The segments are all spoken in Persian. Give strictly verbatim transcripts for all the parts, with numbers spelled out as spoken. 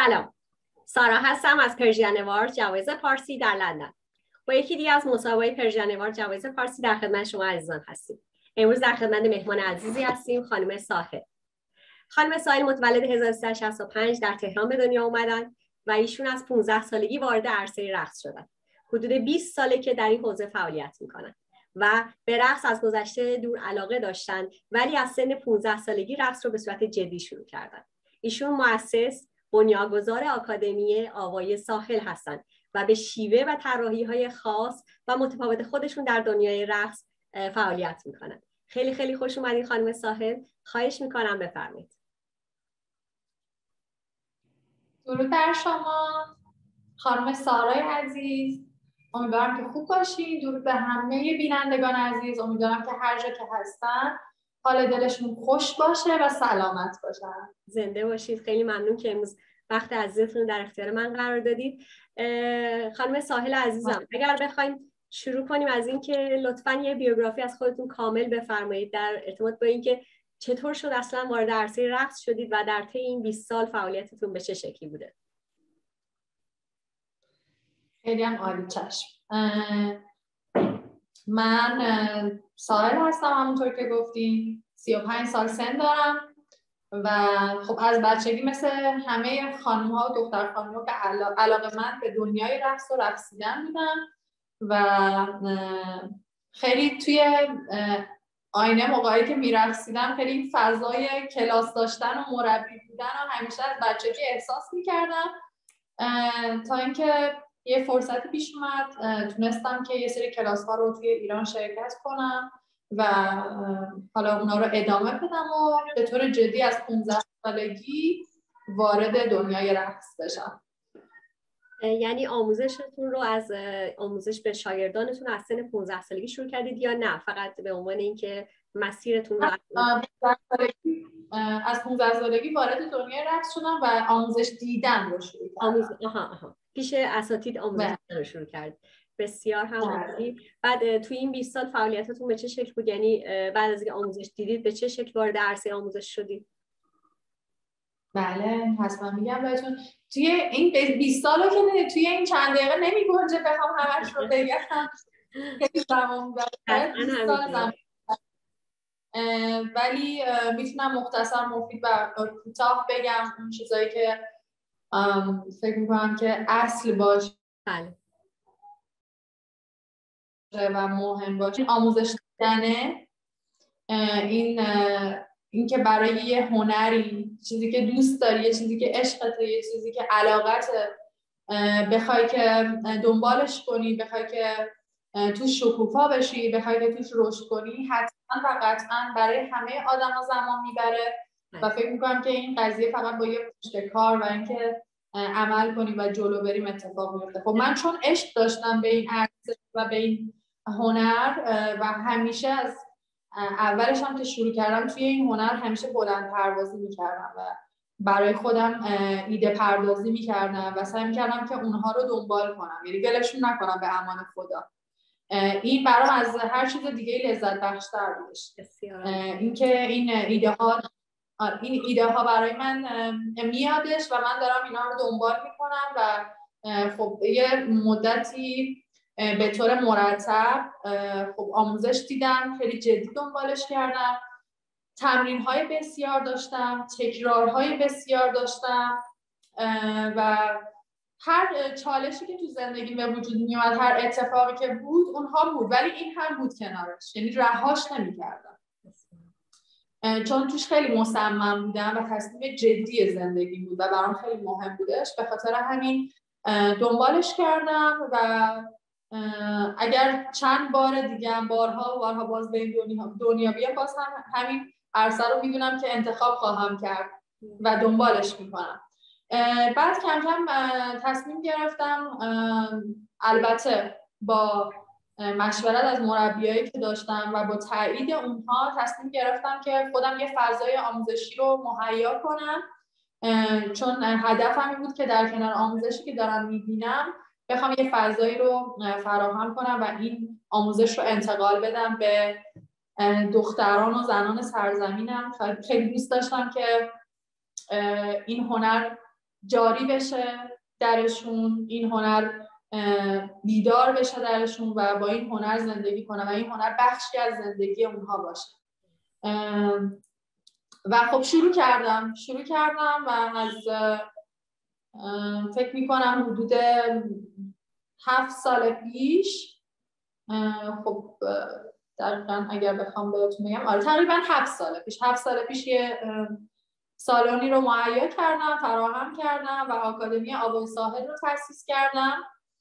سلام، سارا هستم از پرژین اوارد جوایز فارسی در لندن. با یکی دیگه از مسابقه پرژین اوارد جوایز فارسی در خدمت شما عزیزان هستیم. امروز در خدمت مهمان عزیزی هستیم، خانم ساحل. خانم ساحل متولد هزار و سیصد و شصت و پنج در تهران به دنیا اومدن و ایشون از پانزده سالگی وارد عرصه رقص شدن. حدود بیست ساله که در این حوزه فعالیت میکنن و به رقص از گذشته دور علاقه داشتن، ولی از سن پانزده سالگی رقص رو به صورت جدی شروع کردن. ایشون مؤسس بنیانگذار آکادمی آوای ساحل هستند و به شیوه و طراحی‌های خاص و متفاوت خودشون در دنیای رقص فعالیت میکنن. خیلی خیلی خوش اومدین خانم ساحل، خواهش میکنم بفرمایید. درود بر شما خانم سارای عزیز، امیدوارم که خوب باشین. درود به همه بینندگان عزیز، امیدوارم که هر جا که هستن حال دلشون خوش باشه و سلامت باشن. زنده باشید. خیلی ممنون که امروز وقت عزیزتون در اختیار من قرار دادید. خانم ساحل عزیزم، اگر بخوایم شروع کنیم از این که لطفاً یه بیوگرافی از خودتون کامل بفرمایید در ارتباط با اینکه چطور شد اصلا وارد عرصه رقص شدید و در طی این بیست سال فعالیتتون به چه شکلی بوده. خیلی هم عالی. چشم. من ساحل هستم، همونطور که گفتیم. سی و پنج سال سن دارم و خب از بچگی مثل همه خانم ها و دختر خانم ها که علاقه من به دنیای رقص و رقصیدن بودم و خیلی توی آینه موقعی که میرقصیدم خیلی فضای کلاس داشتن و مربی بودن و همیشه از بچگی احساس میکردم تا اینکه یه فرصتی پیش اومد، تونستم که یه سری کلاس ها رو توی ایران شرکت کنم و حالا اونا رو ادامه بدم و به طور جدی از پانزده سالگی وارد دنیای رقص بشم. یعنی آموزشتون رو از آموزش به شاگردانتون از سن پانزده سالگی شروع کردید یا نه فقط به عنوان اینکه مسیرتون رو از پانزده سالگی وارد دنیای رقص شدم و آموزش دیدن رو شروع کردم. آموز... آها آها. پیش اساتید آموزش دیدن رو شروع کرد. بسیار هم عالی. بعد توی این بیست سال فعالیتتون به چه شکل بود؟ یعنی بعد از اینکه آموزش دیدید به چه شکل وارد عرصه آموزش شدید؟ بله حتما میگم بهتون. توی این بیست سالو که توی این چند دقیقه نمیگنجه بخوام همش رو بگم. خیلی زمان داره. بیست سال زمان. ولی میتونم مختصر مفید و کوتاه بگم اون چیزایی که فکر میکنم که اصل باشه بله. و مهم باشه. آموزش دیدنه، این این که برای یه هنری، چیزی که دوست داری، یه چیزی که عشقته، یه چیزی که علاقته، بخوای که دنبالش کنی، بخوای که توش شکوفا بشی، بخوای که توش رشد کنی، حتما و قطعا برای همه آدما زمان میبره و فکر میکنم که این قضیه فقط با یه پشت کار و اینکه عمل کنیم و جلو بریم اتفاق میفته. خب من چون عشق داشتم به این عرصه و به این هنر و همیشه از اولش هم که شروع کردم توی این هنر همیشه بلند پروازی میکردم و برای خودم ایده پردازی میکردم و سعی میکردم که اونها رو دنبال کنم، یعنی ولشون نکنم به امان خدا. این برام از هر چیز دیگه لذت بخشتر بودش. اینکه این ایده ها این ایده ها برای من میادش و من دارم اینا رو دنبال میکنم و خب یه مدتی به طور مرتب خب آموزش دیدم، خیلی جدی دنبالش کردم، تمرین های بسیار داشتم، تکرارهای بسیار داشتم و هر چالشی که تو زندگی به وجود می اومد، هر اتفاقی که بود اونها بود، ولی این هم بود کنارش، یعنی رهاش نمی‌کردم چون توش خیلی مصمم بودم و تصمیم جدی زندگی بود و برام خیلی مهم بودش. به خاطر همین دنبالش کردم و اگر چند بار دیگه هم بارها و بارها باز به این دنیا, دنیا بیام، باز هم همین عرصه رو میدونم که انتخاب خواهم کرد و دنبالش میکنم. بعد کم کم تصمیم گرفتم، البته با مشورت از مربیایی که داشتم و با تایید اونها تصمیم گرفتم که خودم یه فضای آموزشی رو مهیا کنم، چون هدفم این بود که در کنار آموزشی که دارم میبینم بخوام یه فضایی رو فراهم کنم و این آموزش رو انتقال بدم به دختران و زنان سرزمینم. خیلی دوست داشتم که این هنر جاری بشه درشون، این هنر بیدار بشه درشون و با این هنر زندگی کنه و این هنر بخشی از زندگی اونها باشه. و خب شروع کردم شروع کردم و از فکر میکنم حدود هفت سال پیش، خب دقیقا اگر بخوام بهتون بگم آره تقریبا هفت سال پیش هفت سال پیش یه سالنی رو مهیا کردم، فراهم کردم و آکادمی آبای ساحل رو تأسیس کردم.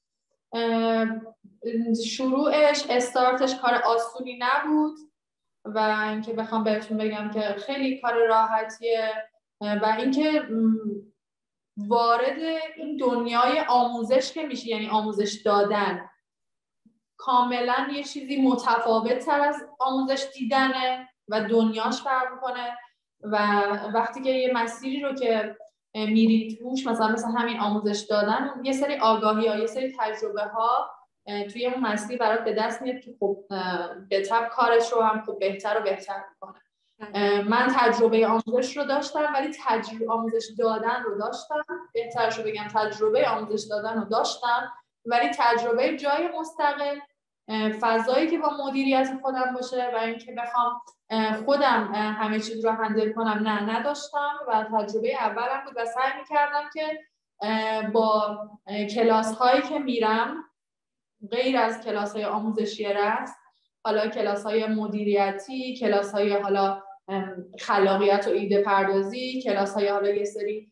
شروعش استارتش کار آسونی نبود و اینکه بخوام بهتون بگم که خیلی کار راحتیه و اینکه وارد این دنیای آموزش که میشه، یعنی آموزش دادن، کاملا یه چیزی متفاوت تر از آموزش دیدنه و دنیاش فرق میکنه و وقتی که یه مسیری رو که میری توش، مثلا مثلا همین آموزش دادن، یه سری آگاهی ها، یه سری تجربه ها توی اون مسیر برات به دست میاد که خب به طب کارش رو هم خب بهتر و بهتر میکنه. من تجربه آموزش رو داشتم ولی تجربه آموزش دادن رو داشتم، بهترش رو بگم تجربه آموزش دادن رو داشتم ولی تجربه جای مستقل، فضایی که با مدیریت خودم باشه و اینکه بخوام خودم همه چیز رو هندل کنم نه نداشتم و تجربه اولم بود و سعی می‌کردم که با کلاس هایی که میرم غیر از کلاس های آموزشی رقص، حالا کلاس های مدیریتی، کلاس های حالا خلاقیت و ایده پردازی، کلاس های حالا یه سری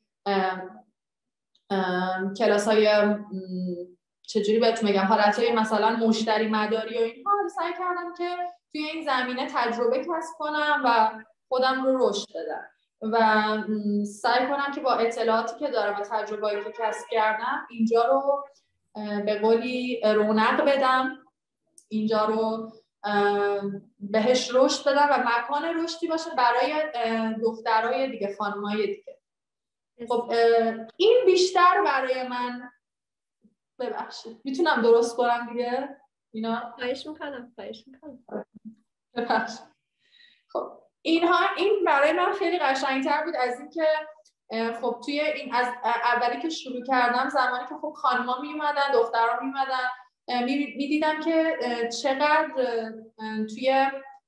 کلاس های چجوری بهتون بگم حالت های مثلا مشتری مداری و اینها، سعی کردم که توی این زمینه تجربه کسب کنم و خودم رو رشد بدم و سعی کنم که با اطلاعاتی که دارم و تجربه‌ای که کسب کردم اینجا رو به قولی رونق بدم، اینجا رو بهش رشد بدم و مکان رشدی باشه برای دخترای دیگه، خانمای دیگه. خب این بیشتر برای من، ببخشید میتونم درست کنم دیگه اینا؟ خواهش میکنم خواهش میکنم ببخشید. خب اینها این برای من خیلی قشنگتر بود از این که خب توی این از اولی که شروع کردم، زمانی که خب خانم‌ها می اومدن، دخترها می اومدن، می دیدم که چقدر توی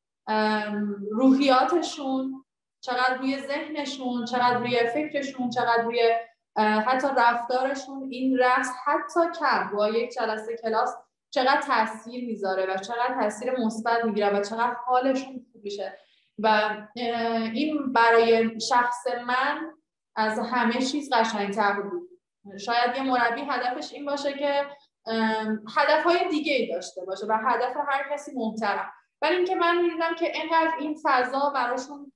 روحیاتشون، چقدر روی ذهنشون، چقدر روی فکرشون، چقدر روی حتی رفتارشون این رقص حتی کم با یک جلسه کلاس چقدر تاثیر میذاره و چقدر تاثیر مثبت میگیره و چقدر حالشون خوب میشه. و این برای شخص من از همه چیز قشنگ‌تر بود. شاید یه مربی هدفش این باشه که هدف‌های دیگه‌ای داشته باشه و هدف هر کسی محترم، ولی اینکه من می‌دیدم که اینقدر این فضا براشون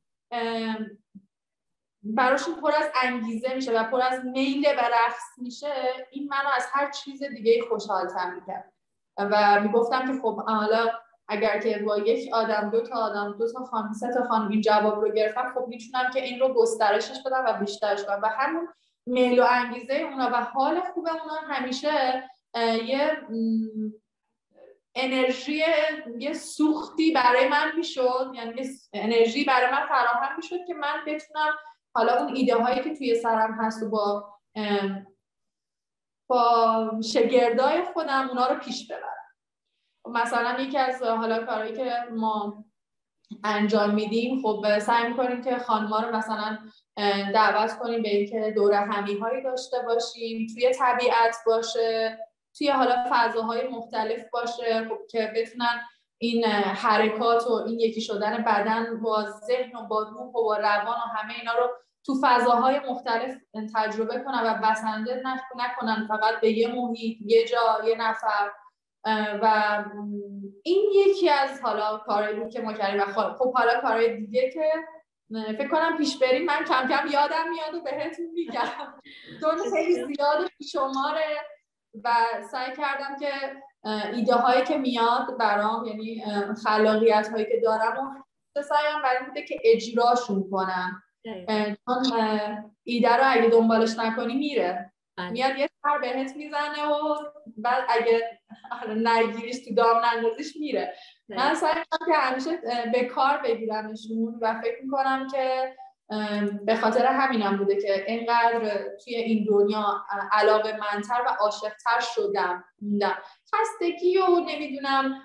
براشون پر از انگیزه میشه و پر از میل به رقص میشه، این منو از هر چیز دیگه‌ای خوشحال‌تر می‌کرد و میگفتم که خب حالا اگر که با یک آدم، دو تا آدم، دو تا خانم، سه تا خانم این جواب رو گرفتم، خب میتونم که این رو گسترشش بدم و بیشترش کنم و همون میل و انگیزه اونا و حال خوب اونا همیشه یه انرژی، یه سوختی برای من میشد، یعنی یه انرژی برای من فراهم میشد که من بتونم حالا اون ایده هایی که توی سرم هست و با با شاگردای خودم اونا رو پیش ببرم. مثلا یکی از حالا کارهایی که ما انجام میدیم، خب سعی میکنیم که خانم‌ها رو مثلا دعوت کنیم به اینکه دوره همی‌هایی داشته باشیم، توی طبیعت باشه، توی حالا فضاهای مختلف باشه، خب که بتونن این حرکات و این یکی شدن بدن با ذهن و با روح و با روان و همه اینا رو تو فضاهای مختلف تجربه کنن و بسنده نکنن فقط به یه محیط، یه جا، یه نفر. و این یکی از حالا کارهایی بود که ما کردیم و خب حالا کارهای دیگه که فکر کنم پیش بریم من کم کم یادم میاد و بهتون میگم، چون خیلی زیاد شماره و سعی کردم که ایده هایی که میاد برام، یعنی خلاقیت هایی که دارم و سعیم برای بوده که اجراشون کنم، چون ایده رو اگه دنبالش نکنی میره میاد یه سر بهت میزنه و بعد اگه نگیریش تو دام نندازیش میره. من سعی کنم که همیشه به کار بگیرمشون و فکر میکنم که به خاطر همینم بوده که اینقدر توی این دنیا علاقه‌مندتر و عاشق‌تر شدم موندم. خستگی و نمیدونم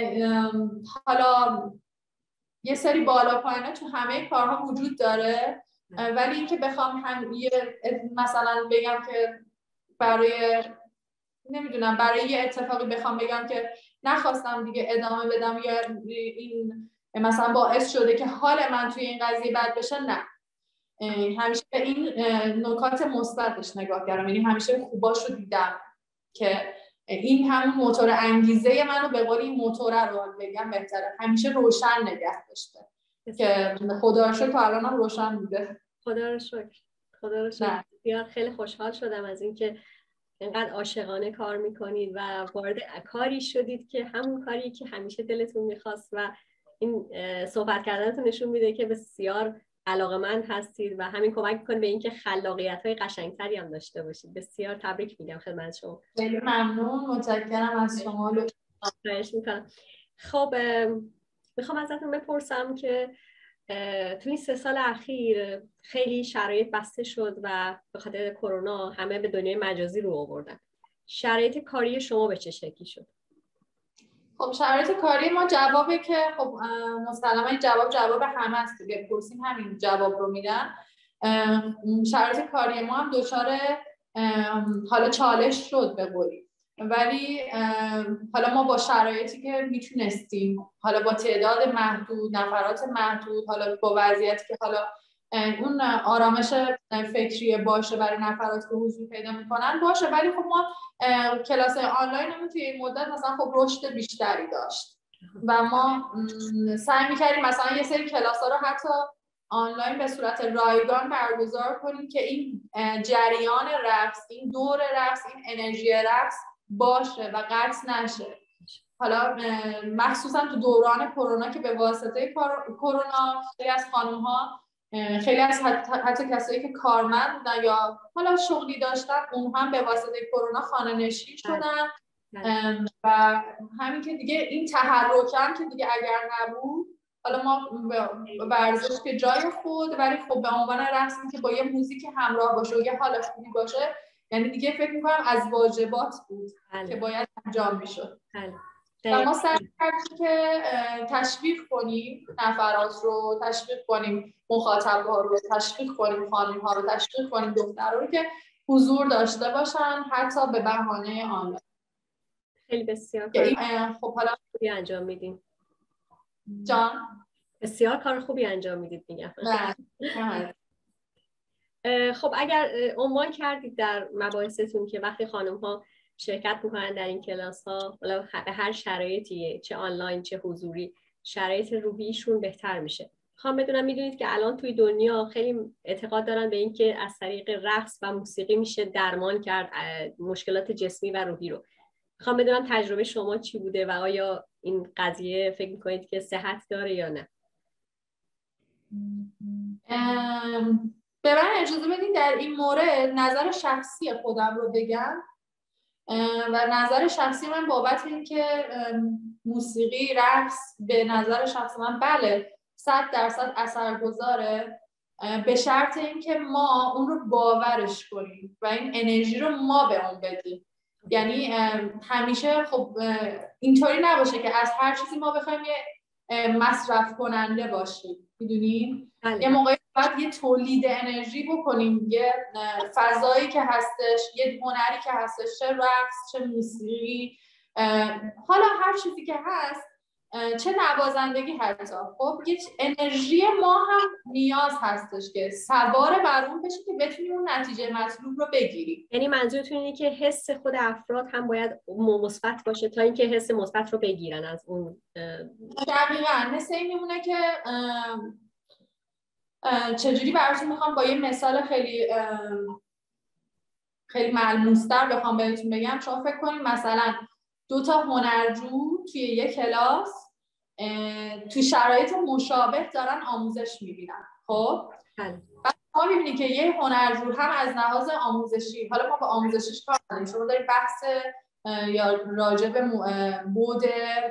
حالا یه سری بالا پایینا تو همه کارها وجود داره، ولی اینکه بخوام هم یه مثلا بگم که برای نمیدونم برای یه اتفاقی بخوام بگم که نخواستم دیگه ادامه بدم یا این مثلا باعث شده که حال من توی این قضیه بد بشه، نه. همیشه به این نکات مثبتش نگاه کردم، یعنی همیشه خوباشو دیدم که این همون موتور انگیزه منو به قول این موتور رو بگم بهتره همیشه روشن نگه داشته که خدا رو شکر تا الانم روشن بوده. خدا رو شکر. خدا رو شکر. بسیار خیلی خوشحال شدم از اینکه اینقدر عاشقانه کار میکنید و وارد کاری شدید که همون کاری که همیشه دلتون میخواست و این صحبت کردنتون نشون میده که بسیار علاقه‌مند هستید و همین کمک میکنه به اینکه خلاقیت‌های قشنگتری هم داشته باشید. بسیار تبریک میگم خدمت شما. خیلی ممنون، متشکرم از شما. خواهش میکنم. خب میخوام ازتون بپرسم که تو این سه سال اخیر خیلی شرایط بسته شد و به خاطر کرونا همه به دنیای مجازی رو آوردن. شرایط کاری شما به چه شکلی شد؟ خب شرایط کاری ما جوابه که خب مسلماً جواب جواب همه است دیگه، پرسیم همین جواب رو میدن. شرایط کاری ما هم دچار حالا چالش شد به قولی، ولی حالا ما با شرایطی که میتونستیم، حالا با تعداد محدود، نفرات محدود، حالا با وضعیتی که حالا اون آرامش فکری باشه برای نفرات که حضور پیدا میکنن باشه، ولی خب ما کلاس آنلاینمون توی این مدت مثلا خب رشد بیشتری داشت و ما سعی میکردیم مثلا یه سری کلاس ها رو حتی آنلاین به صورت رایگان برگزار کنیم که این جریان رقص، این دور رقص، این انرژی رقص باشه و قطع نشه. حالا مخصوصا تو دوران کرونا که به واسطه کرونا خیلی از خانم‌ها، خیلی از حتی, حتی کسایی که کارمند بودن یا حالا شغلی داشتن، اون هم به واسطه کرونا خانه نشین شدن و همین که دیگه این تحرک هم که دیگه اگر نبود، حالا ما ورزش که جای خود، ولی خب به عنوان رقصی که با یه موزیک همراه باشه و یه حال خوبی باشه، یعنی دیگه فکر می‌کنم از واجبات بود هل. که باید انجام میشد. و ما سعی کردیم که تشویق کنیم نفرات رو، تشویق کنیم مخاطب‌ها رو، تشویق کنیم خانم‌ها رو، تشویق کنیم دخترها رو که حضور داشته باشن حتی به بهانه آنلاین. خیلی بسیار کار خب حالا خوبی انجام میدین. جان بسیار کار خوبی انجام میدید میگم. نه. خب اگر عنوان کردید در مباحثتون که وقتی خانم‌ها شرکت میکنن در این کلاس ها، به هر شرایطی، چه آنلاین چه حضوری، شرایط روحیشون بهتر میشه. میخوام بدونم میدونید که الان توی دنیا خیلی اعتقاد دارن به این که از طریق رقص و موسیقی میشه درمان کرد مشکلات جسمی و روحی رو. میخوام بدونم تجربه شما چی بوده و آیا این قضیه فکر میکنید که صحت داره یا نه؟ به من اجازه بدین در این مورد نظر شخصی خودم رو بگم و نظر شخصی من بابت این که موسیقی، رقص به نظر شخص من بله صد درصد اثرگذاره، به شرط اینکه ما اون رو باورش کنیم و این انرژی رو ما به اون بدیم. یعنی همیشه خب اینطوری نباشه که از هر چیزی ما بخوایم یه مصرف کننده باشیم، میدونیم؟ یه موقعی باید یه تولید انرژی بکنیم، یه فضایی که هستش، یه هنری که هستش، چه رقص، چه موسیقی، حالا هر چیزی که هست، چه نوازندگی حتی، خب یه انرژی ما هم نیاز هستش که سوار بر اون بشه که بتونیم اون نتیجه مطلوب رو بگیریم. یعنی منظورتون اینه که حس خود افراد هم باید مثبت باشه تا اینکه حس مثبت رو بگیرن از اون. دقیقاً مثل این میمونه که چجوری براتون میخوام با یه مثال خیلی خیلی ملموس‌تر بخوام بهتون بگم. شما فکر کنید مثلا دو تا هنرجو توی یک کلاس توی شرایط مشابه دارن آموزش میبینن. خب بعد ما میبینید که یه هنرجو هم از لحاظ آموزشی، حالا ما با آموزشش کار نداریم، شما دارید بحث یا راجع به بود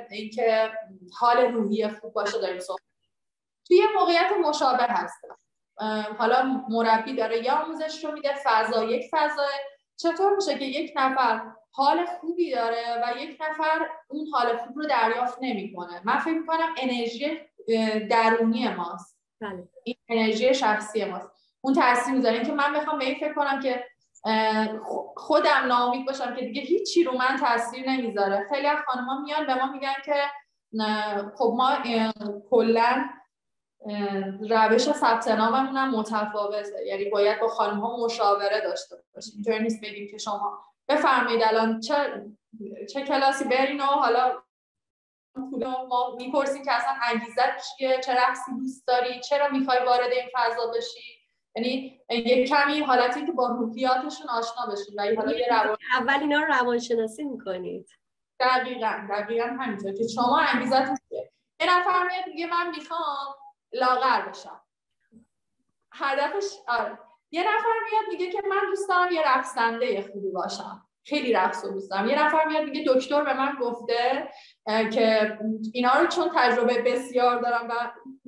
اینکه حال روحی خوب باشه داریم صحبت، توی یه موقعیت مشابه هست حالا مربی داره یا آموزش رو میده، فضا یک فضا، چطور میشه که یک نفر حال خوبی داره و یک نفر اون حال خوب رو دریافت نمیکنه؟ من فکر میکنم انرژی درونی ماست. بله. این انرژی شخصی ماست، اون تاثیر میذاره. که من بخوام به این فکر کنم که خودم ناامید باشم که دیگه هیچی رو من تاثیر نمیذاره. خیلی از خانم‌ها میان به ما میگن که خب ما کلا روش ثبت ناممون هم متفاوته، یعنی باید با خانم‌ها مشاوره داشته باشیم. اینطوری نیست بگیم که شما بفرمایید الان چه چه کلاسی برین و حالا ما میپرسیم که اصلا انگیزت چیه، چه رقصی دوست داری، چرا میخوای وارد این فضا بشی. یعنی یک کمی حالتی که با روحیاتشون آشنا بشین و حالا یه روان اول اینا رو روانشناسی میکنید. دقیقاً دقیقاً همینطور که شما انگیزتون چیه. یه نفر میاد میگه من میخوام لاغر بشم، هدفش آره. یه نفر میاد میگه که من دوست دارم یه رقصنده خوبی باشم، خیلی رقص رو دوست دارم. یه نفر میاد میگه دکتر به من گفته که اینا رو چون تجربه بسیار دارم و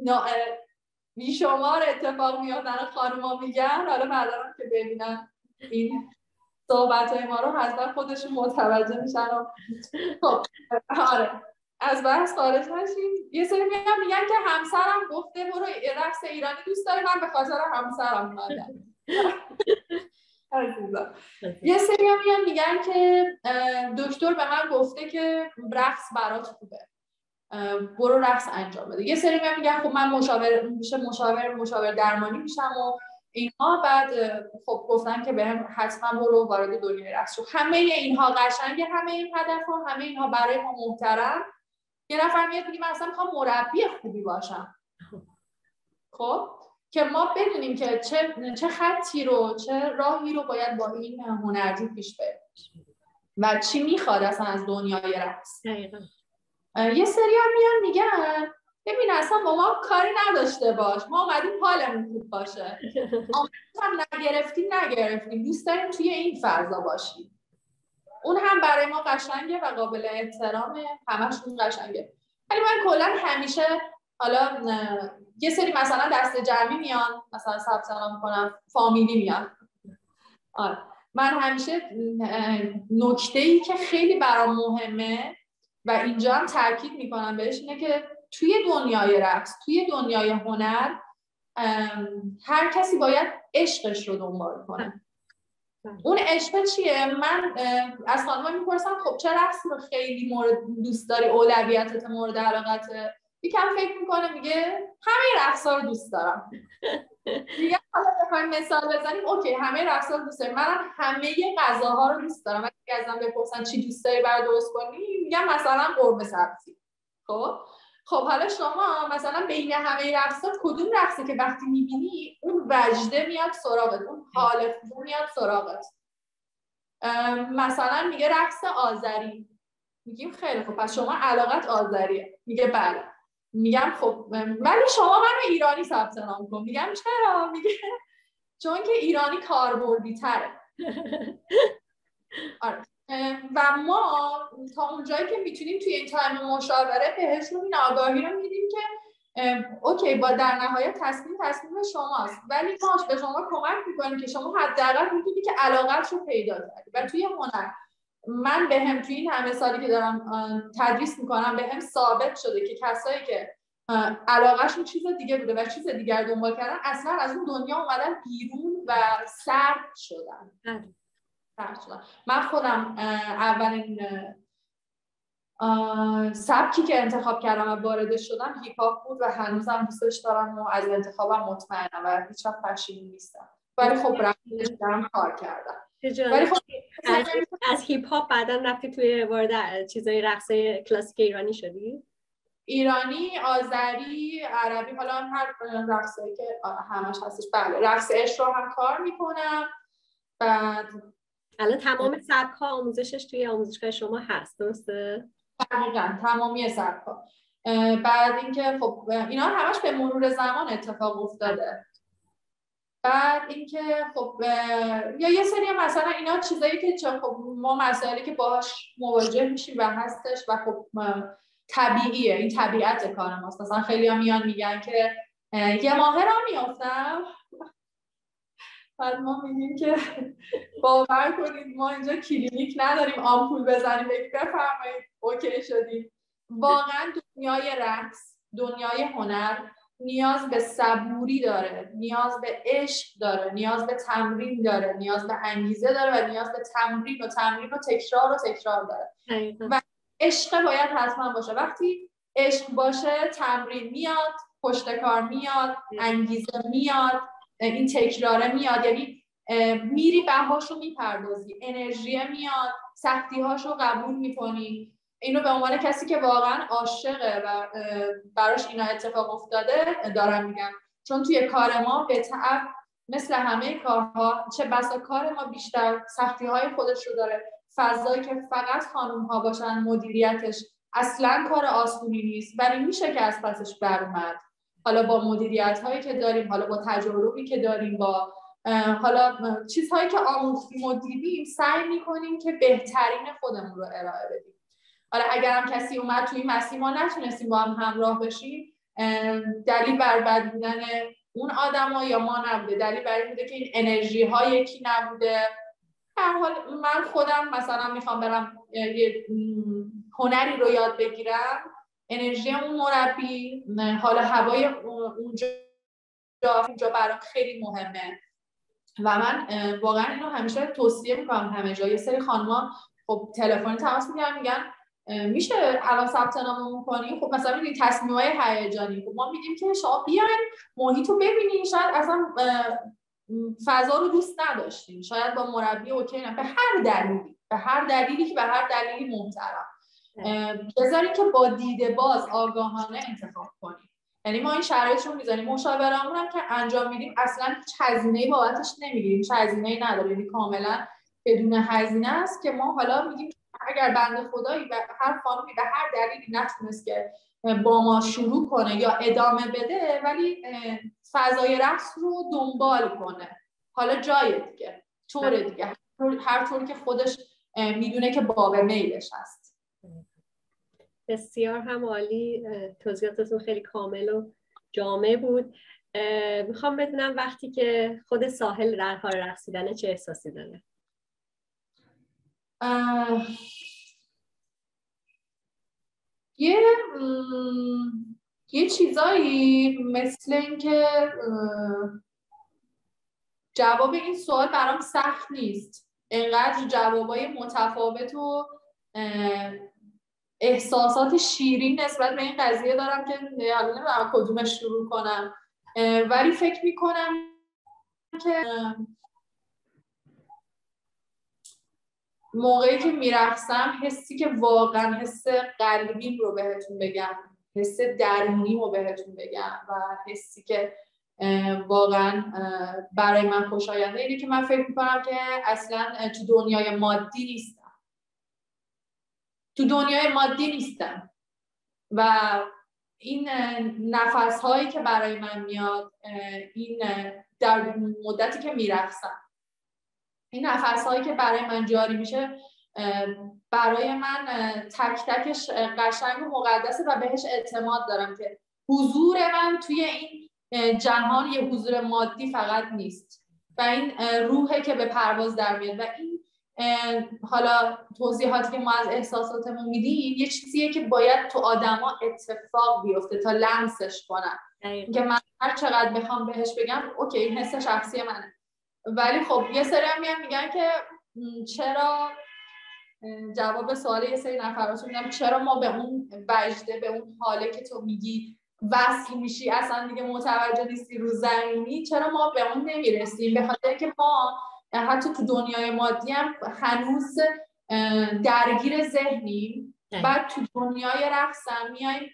بیشمار اتفاق میافتن خانم‌ها میگن، حالا بعداً که ببینن این صحبت‌های ما رو حتما خودشون متوجه میشن. خب آره از بحث خارج نشیم. یه سری میگن میگن که همسرم گفته برو رقص ایرانی دوست داره، من به خاطر همسرم اومدم. یه سری میگن میگن که دکتر به من گفته که رقص برات خوبه، برو رقص انجام بده. یه سری میگن خب من مشاور میشه مشاور مشاور درمانی میشم و اینها. بعد خب گفتن که بهم حتما برو وارد دنیای رقص شو. همه اینها قشنگه، همه این هدفها، همه اینها برای ما محترم. یه نفر میاد میگه من اصلا میخوام مربی خوبی باشم. خب که ما بدونیم که چه چه خطی رو، چه راهی رو باید با این هنرجو پیش بریم و چی میخواد اصلا از دنیای رقص. یه سری هم میان میگن ببین اصلا با ما کاری نداشته باش، ما اومدیم حالمون خوب باشه، هم نگرفتیم نگرفتیم دوست داریم توی این فضا باشیم. اون هم برای ما قشنگه و قابل احترامه، همشون قشنگه. ولی من کلا همیشه حالا یه سری مثلا دست جمعی میان مثلا ثبت نام کنم، فامیلی میان. آره من همیشه نکته‌ای که خیلی برام مهمه و اینجا هم تاکید میکنم بهش اینه که توی دنیای رقص، توی دنیای هنر هر کسی باید عشقش رو دنبال کنه. اون عشق چیه؟ من از خانم‌ها میپرسم خب چه رقصی رو خیلی مورد دوست داری، اولویتت مورد علاقته؟ یکم فکر میکنه میگه همه رقصا رو دوست دارم. میگه حالا بخوایم مثال بزنیم اوکی همه رقصا رو دوست دارم، من همه غذاها رو دوست دارم. اگه ازم بپرسن چی دوست داری برای درست کنی میگم مثلا قرمه سبزی. خب خب حالا شما مثلا بین همه رقصات کدوم رقصی که وقتی میبینی اون وجده میاد سراغت، اون حال خوب میاد سراغت؟ مثلا میگه رقص آذری، میگیم خیلی خب پس شما علاقت آذریه. میگه بله. میگم خب ولی شما من ایرانی ثبت نام کن. میگم چرا؟ میگه چون که ایرانی کاربردی تره. آره. و ما تا اونجایی که میتونیم توی این تایم مشاوره بهشون این آگاهی رو میدیم که اوکی با در نهایت تصمیم تصمیم شماست، ولی ما به شما کمک میکنیم که شما حداقل میدونی که علاقت رو پیدا کردی. و توی هنر من به هم توی این همه سالی که دارم تدریس میکنم به هم ثابت شده که کسایی که علاقهشون چیز دیگه بوده و چیز دیگر دنبال کردن اصلا از اون دنیا اومدن بیرون و سرد شدن. سرد شدن. من خودم اولین سبکی که انتخاب کردم و وارد شدم هیپ هاپ بود و هنوزم دوستش دارم و از انتخابم مطمئنم و هیچ وقت پشیمون نیستم. ولی خب رفتم دارم کار کردم. ولی خب از, از هیپ هاپ بعداً رفتی توی وارد چیزای رقص کلاسیک ایرانی شدی؟ ایرانی، آذری، عربی، حالا هر رقصی که همش هستش. بله رقص عشق رو هم کار میکنم. بعد الان تمام سبک‌ها آموزشش توی آموزشگاه شما هست درسته؟ دقیقاً تمامی سبک‌ها. بعد اینکه خب اینا همش به مرور زمان اتفاق افتاده. بعد اینکه خب یا یه سری مثلا اینا چیزایی که خب ما مسائلی که باهاش مواجه میشیم و هستش و خب طبیعیه، این طبیعت کار ماست. مثلا خیلی‌ها میان میگن که یه ماه را میافتم. بعد ما میگیم که باور کنید ما اینجا کلینیک نداریم آمپول بزنیم بگیم بفرمایید اوکی شدیم. واقعا دنیای رقص، دنیای هنر نیاز به صبوری داره، نیاز به عشق داره، نیاز به تمرین داره، نیاز به انگیزه داره و نیاز به تمرین و تمرین و تکرار و تکرار داره. و عشق باید حتما باشه. وقتی عشق باشه تمرین میاد، پشت کار میاد، انگیزه میاد، این تکراره میاد. یعنی میری بهاشو میپردازی، انرژی میاد، سختی هاشو قبول میکنی. اینو به عنوان کسی که واقعا عاشقه و براش اینا اتفاق افتاده دارم میگم، چون توی کار ما به تعب مثل همه کارها، چه بسا کار ما بیشتر سختی های خودش رو داره. فضایی که فقط خانوم ها باشن مدیریتش اصلا کار آسونی نیست، ولی میشه که از پسش برآمد. حالا با مدیریت هایی که داریم، حالا با تجربی که داریم، با حالا چیزهایی که آموختیم و دیدیم، سعی میکنیم که بهترین خودمون رو ارائه بدیم. حالا اگر هم کسی اومد توی مسیر ما نتونستیم با هم همراه بشیم، دلیل بر بد بودن اون آدما یا ما نبوده، دلیل بر این بوده که این انرژی ها یکی نبوده. هر حال من خودم مثلا میخوام برم یه هنری رو یاد بگیرم، انرژی اون مربی، حالا هوای اونجا اونجا برام خیلی مهمه و من واقعا اینو همیشه توصیه میکنم همه جا. یه سری خانم‌ها خب تلفنی تماس میگیرن میگن میشه الان ثبت نام می‌کنی؟ خب مثلا میگید تصمیم‌های هیجانی، خب ما میگیم که شما بیاین محیط رو ببینین، شاید اصلا فضا رو دوست نداشتین، شاید با مربی اوکی نه، به هر دلیلی به هر دلیلی که به هر دلیلی محترم بذارین که با دیده باز آگاهانه انتخاب کنیم. یعنی ما این شرایط رو میذاریم، مشاورمون هم که انجام میدیم اصلا هیچ هزینه‌ای بابتش نمیگیریم، هیچ هزینه‌ای نداره، یعنی کاملا بدون هزینه است که ما حالا میگیم اگر بنده خدایی و هر خانمی به هر دلیلی نتونست که با ما شروع کنه یا ادامه بده، ولی فضای رقص رو دنبال کنه، حالا جای دیگه، طور دیگه، هر طور که خودش میدونه که باب میلش هست. بسیار هم عالی، توضیحاتتون خیلی کامل و جامع بود. میخوام بدونم وقتی که خود ساحل در حال رقصیدن چه احساسی داره؟ یه یه چیزایی مثل این که جواب این سوال برام سخت نیست، اینقدر جوابای متفاوت و احساسات شیرین نسبت به این قضیه دارم که حالا نمیدونم کدومش شروع کنم، ولی فکر میکنم که موقعی که میرقصم حسی که واقعا حس قلبیم رو بهتون بگم، حس درونیم رو بهتون بگم و حسی که واقعا برای من خوشاینده اینه که من فکر میکنم که اصلا تو دنیای مادی نیستم، تو دنیای مادی نیستم و این نفس هایی که برای من میاد، این در مدتی که میرقصم، این نفس هایی که برای من جاری میشه برای من تک تکش قشنگ و مقدسه و بهش اعتماد دارم که حضور من توی این جهان یه حضور مادی فقط نیست و این روحه که به پرواز در میاد و این حالا توضیحاتی که ما از احساساتمون میدیم یه چیزیه که باید تو آدما اتفاق بیفته تا لمسش کنن که من هر چقدر بخوام بهش بگم اوکی این حس شخصی منه، ولی خب یه سری هم میگن, میگن که چرا، جواب سوال یه سری نفراتون میگم چرا ما به اون وجده، به اون حاله که تو میگی وصل میشی اصلا دیگه متوجه نیستی رو زمینی، چرا ما به اون نمیرسیم؟ به خاطر که ما حتی تو دنیای مادی هم هنوز درگیر ذهنیم، بعد تو دنیای رقص هم میایم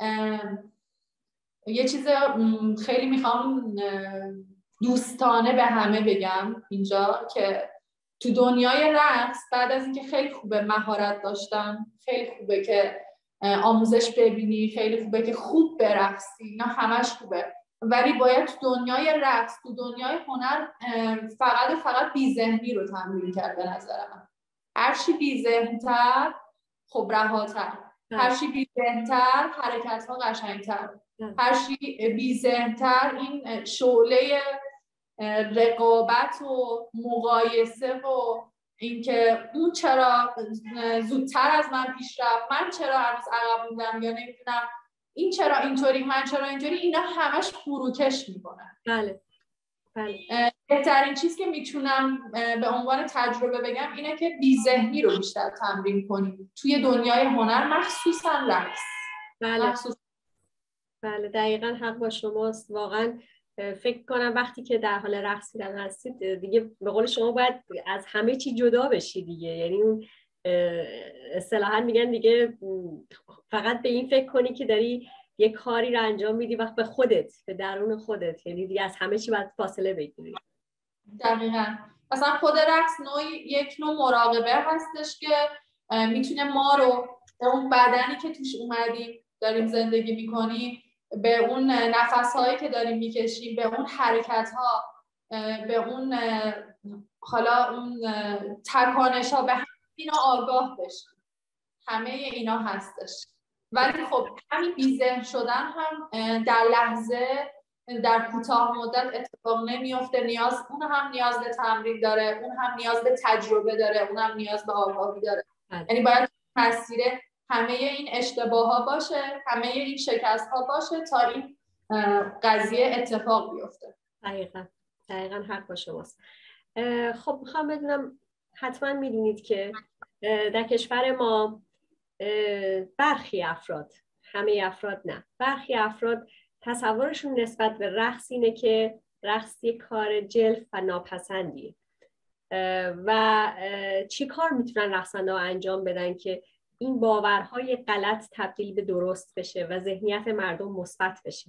یه چیز خیلی میخوام دوستانه به همه بگم اینجا که تو دنیای رقص بعد از اینکه خیلی خوبه مهارت داشتم، خیلی خوبه که آموزش ببینی، خیلی خوبه که خوب برقصی، اینا همش خوبه، ولی باید تو دنیای رقص، تو دنیای هنر فقط و فقط بی‌ذهنی رو تمرین کرد به نظر من. هرچی بی‌ذهن‌تر خب رهاتر، هرچی بی ذهن‌تر حرکت‌ها قشنگ‌تر، هرچی بی ذهن‌تر این شعله رقابت و مقایسه و اینکه اون چرا زودتر از من پیش رفت، من چرا هنوز عقب موندم یا نمیدونم این چرا اینطوری، من چرا اینطوری، اینا همش فروکش میکنه. بله بله. بهترین چیز که میتونم به عنوان تجربه بگم اینه که بی ذهنی رو بیشتر تمرین کنیم توی دنیای هنر، مخصوصا رقص. بله مخصوص... بله دقیقاً حق با شماست. واقعا فکر کنم وقتی که در حال رقصیدن هستید دیگه به قول شما باید از همه چی جدا بشی دیگه، یعنی اون اصطلاحاً میگن دیگه فقط به این فکر کنی که داری یه کاری رو انجام میدی وقت به خودت، به درون خودت، یعنی دیگه از همه چی باید فاصله بگیری. دقیقاً. مثلا خود رقص نوع یک نوع مراقبه هستش که میتونه ما رو به اون بدنی که توش اومدیم داریم زندگی میکنیم، به اون نفس‌هایی که داریم میکشیم، به اون حرکت‌ها، به اون حالا اون تکانش‌ها، به همه اینا آگاه بشیم. همه اینا هستش. ولی خب همین بی‌ذهن شدن هم در لحظه، در کوتاه مدت اتفاق نمیفته. نیاز اون هم نیاز به تمرین داره، اون هم نیاز به تجربه داره، اون هم نیاز به آگاهی داره. یعنی باید مسیر همه این اشتباه‌ها باشه، همه این شکست‌ها باشه تا این قضیه اتفاق بیفته. دقیقاً دقیقاً حق با شماست. خب میخوام بدونم، حتما میدونید که در کشور ما برخی افراد، همه افراد نه، برخی افراد تصورشون نسبت به رقص اینه که رقص یک کار جلف و ناپسندیه و چی کار میتونن رقصنده‌ها انجام بدن که این باورهای غلط تبدیل به درست بشه و ذهنیت مردم مثبت بشه؟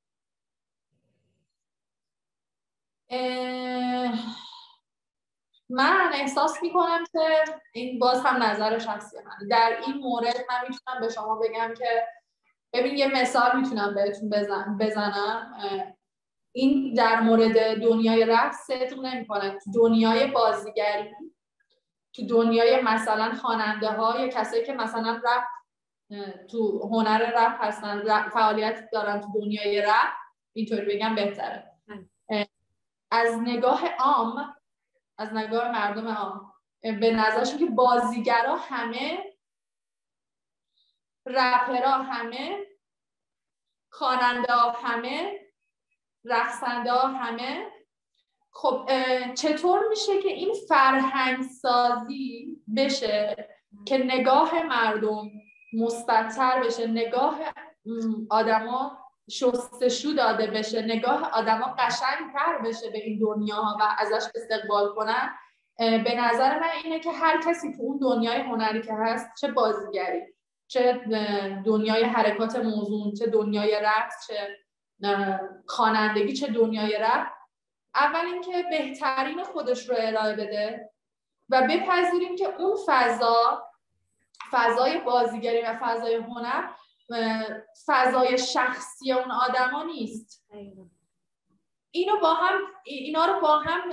من احساس میکنم که این باز هم نظر شخصی من، در این مورد من میتونم به شما بگم که ببین یه مثال میتونم بهتون بزن بزنم. این در مورد دنیای رقص صدق نمیکنه. تو دنیای بازیگری، تو دنیای مثلا خواننده ها یا کسایی که مثلا رپ تو هنر رپ هستن، رپ فعالیت دارن تو دنیای رپ، اینطوری بگم بهتره، از نگاه عام، از نگاه مردم عام به نظرشون که بازیگرا همه، رپرها همه، خواننده ها همه، رقصنده ها همه. خب چطور میشه که این فرهنگ سازی بشه که نگاه مردم مثبت‌تر بشه، نگاه آدما شستشو داده بشه، نگاه آدما قشنگ‌تر بشه به این دنیاها و ازش استقبال کنن؟ به نظر من اینه که هر کسی تو اون دنیای هنری که هست، چه بازیگری، چه دنیای حرکات موزون، چه دنیای رقص، چه خوانندگی، چه دنیای رپ، اول اینکه بهترین خودش رو ارائه بده و بپذیریم که اون فضا، فضای بازیگری و فضای هنر، فضای شخصی اون آدما نیست. اینو با هم اینا رو با هم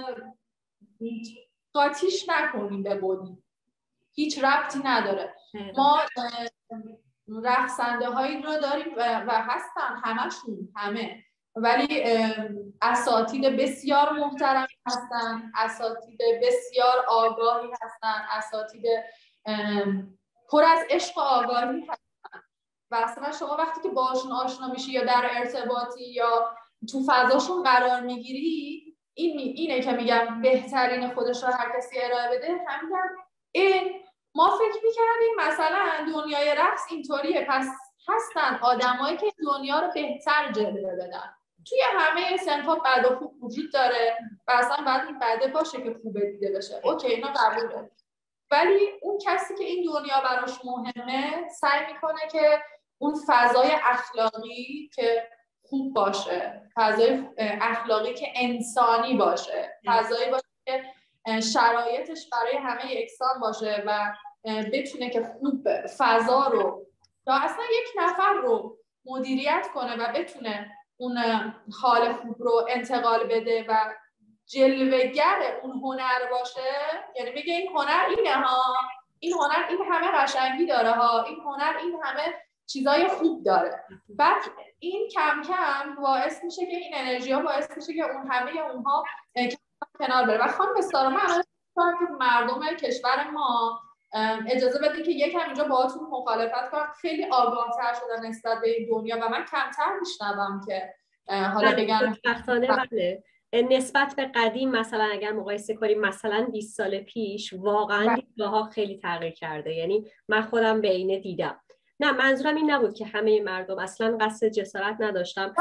قاطیش نکنیم به بودی، هیچ ربطی نداره. ما رقصنده هایی رو داریم و هستن همشون همه، ولی اساتید بسیار محترم هستن، اساتید بسیار آگاهی هستن، اساتید پر از عشق و آگاهی هستن و اصلا شما وقتی که باشون آشنا میشی یا در ارتباطی یا تو فضاشون قرار میگیری، این اینه که میگم بهترین خودش رو هر کسی ارائه بده. همین این ما فکر میکردیم مثلا دنیای رقص اینطوریه، پس هستن آدمایی که دنیا رو بهتر جلوه بدن. توی همه صنف‌ها بد و خوب وجود داره و اصلا باید این بده باشه که خوبه دیده بشه، اوکی اینا قبوله، ولی اون کسی که این دنیا براش مهمه سعی میکنه که اون فضای اخلاقی که خوب باشه، فضای اخلاقی که انسانی باشه، فضایی باشه که شرایطش برای همه یکسان باشه و بتونه که خوب فضا رو یا اصلا یک نفر رو مدیریت کنه و بتونه اون حال خوب رو انتقال بده و جلوه‌گر اون هنر باشه. یعنی بگه این هنر اینه ها، این هنر این همه قشنگی داره ها، این هنر این همه چیزای خوب داره. بعد این کم کم باعث میشه که این انرژی ها باعث میشه که اون همه اونها کنار بره. و خانم سارا، من الان که مردم کشور ما اجازه بدید که یکم اینجا باهاتون مخالفت کنم، خیلی آگاه‌تر شدن نسبت به این دنیا و من کمتر میشنوم که حالا بگم بله نسبت به قدیم. مثلا اگر مقایسه کنیم مثلا بیست سال پیش واقعا دیدگاه‌ها خیلی تغییر کرده. یعنی من خودم به اینه دیدم. نه منظورم این نبود که همه مردم، اصلا قصد جسارت نداشتم.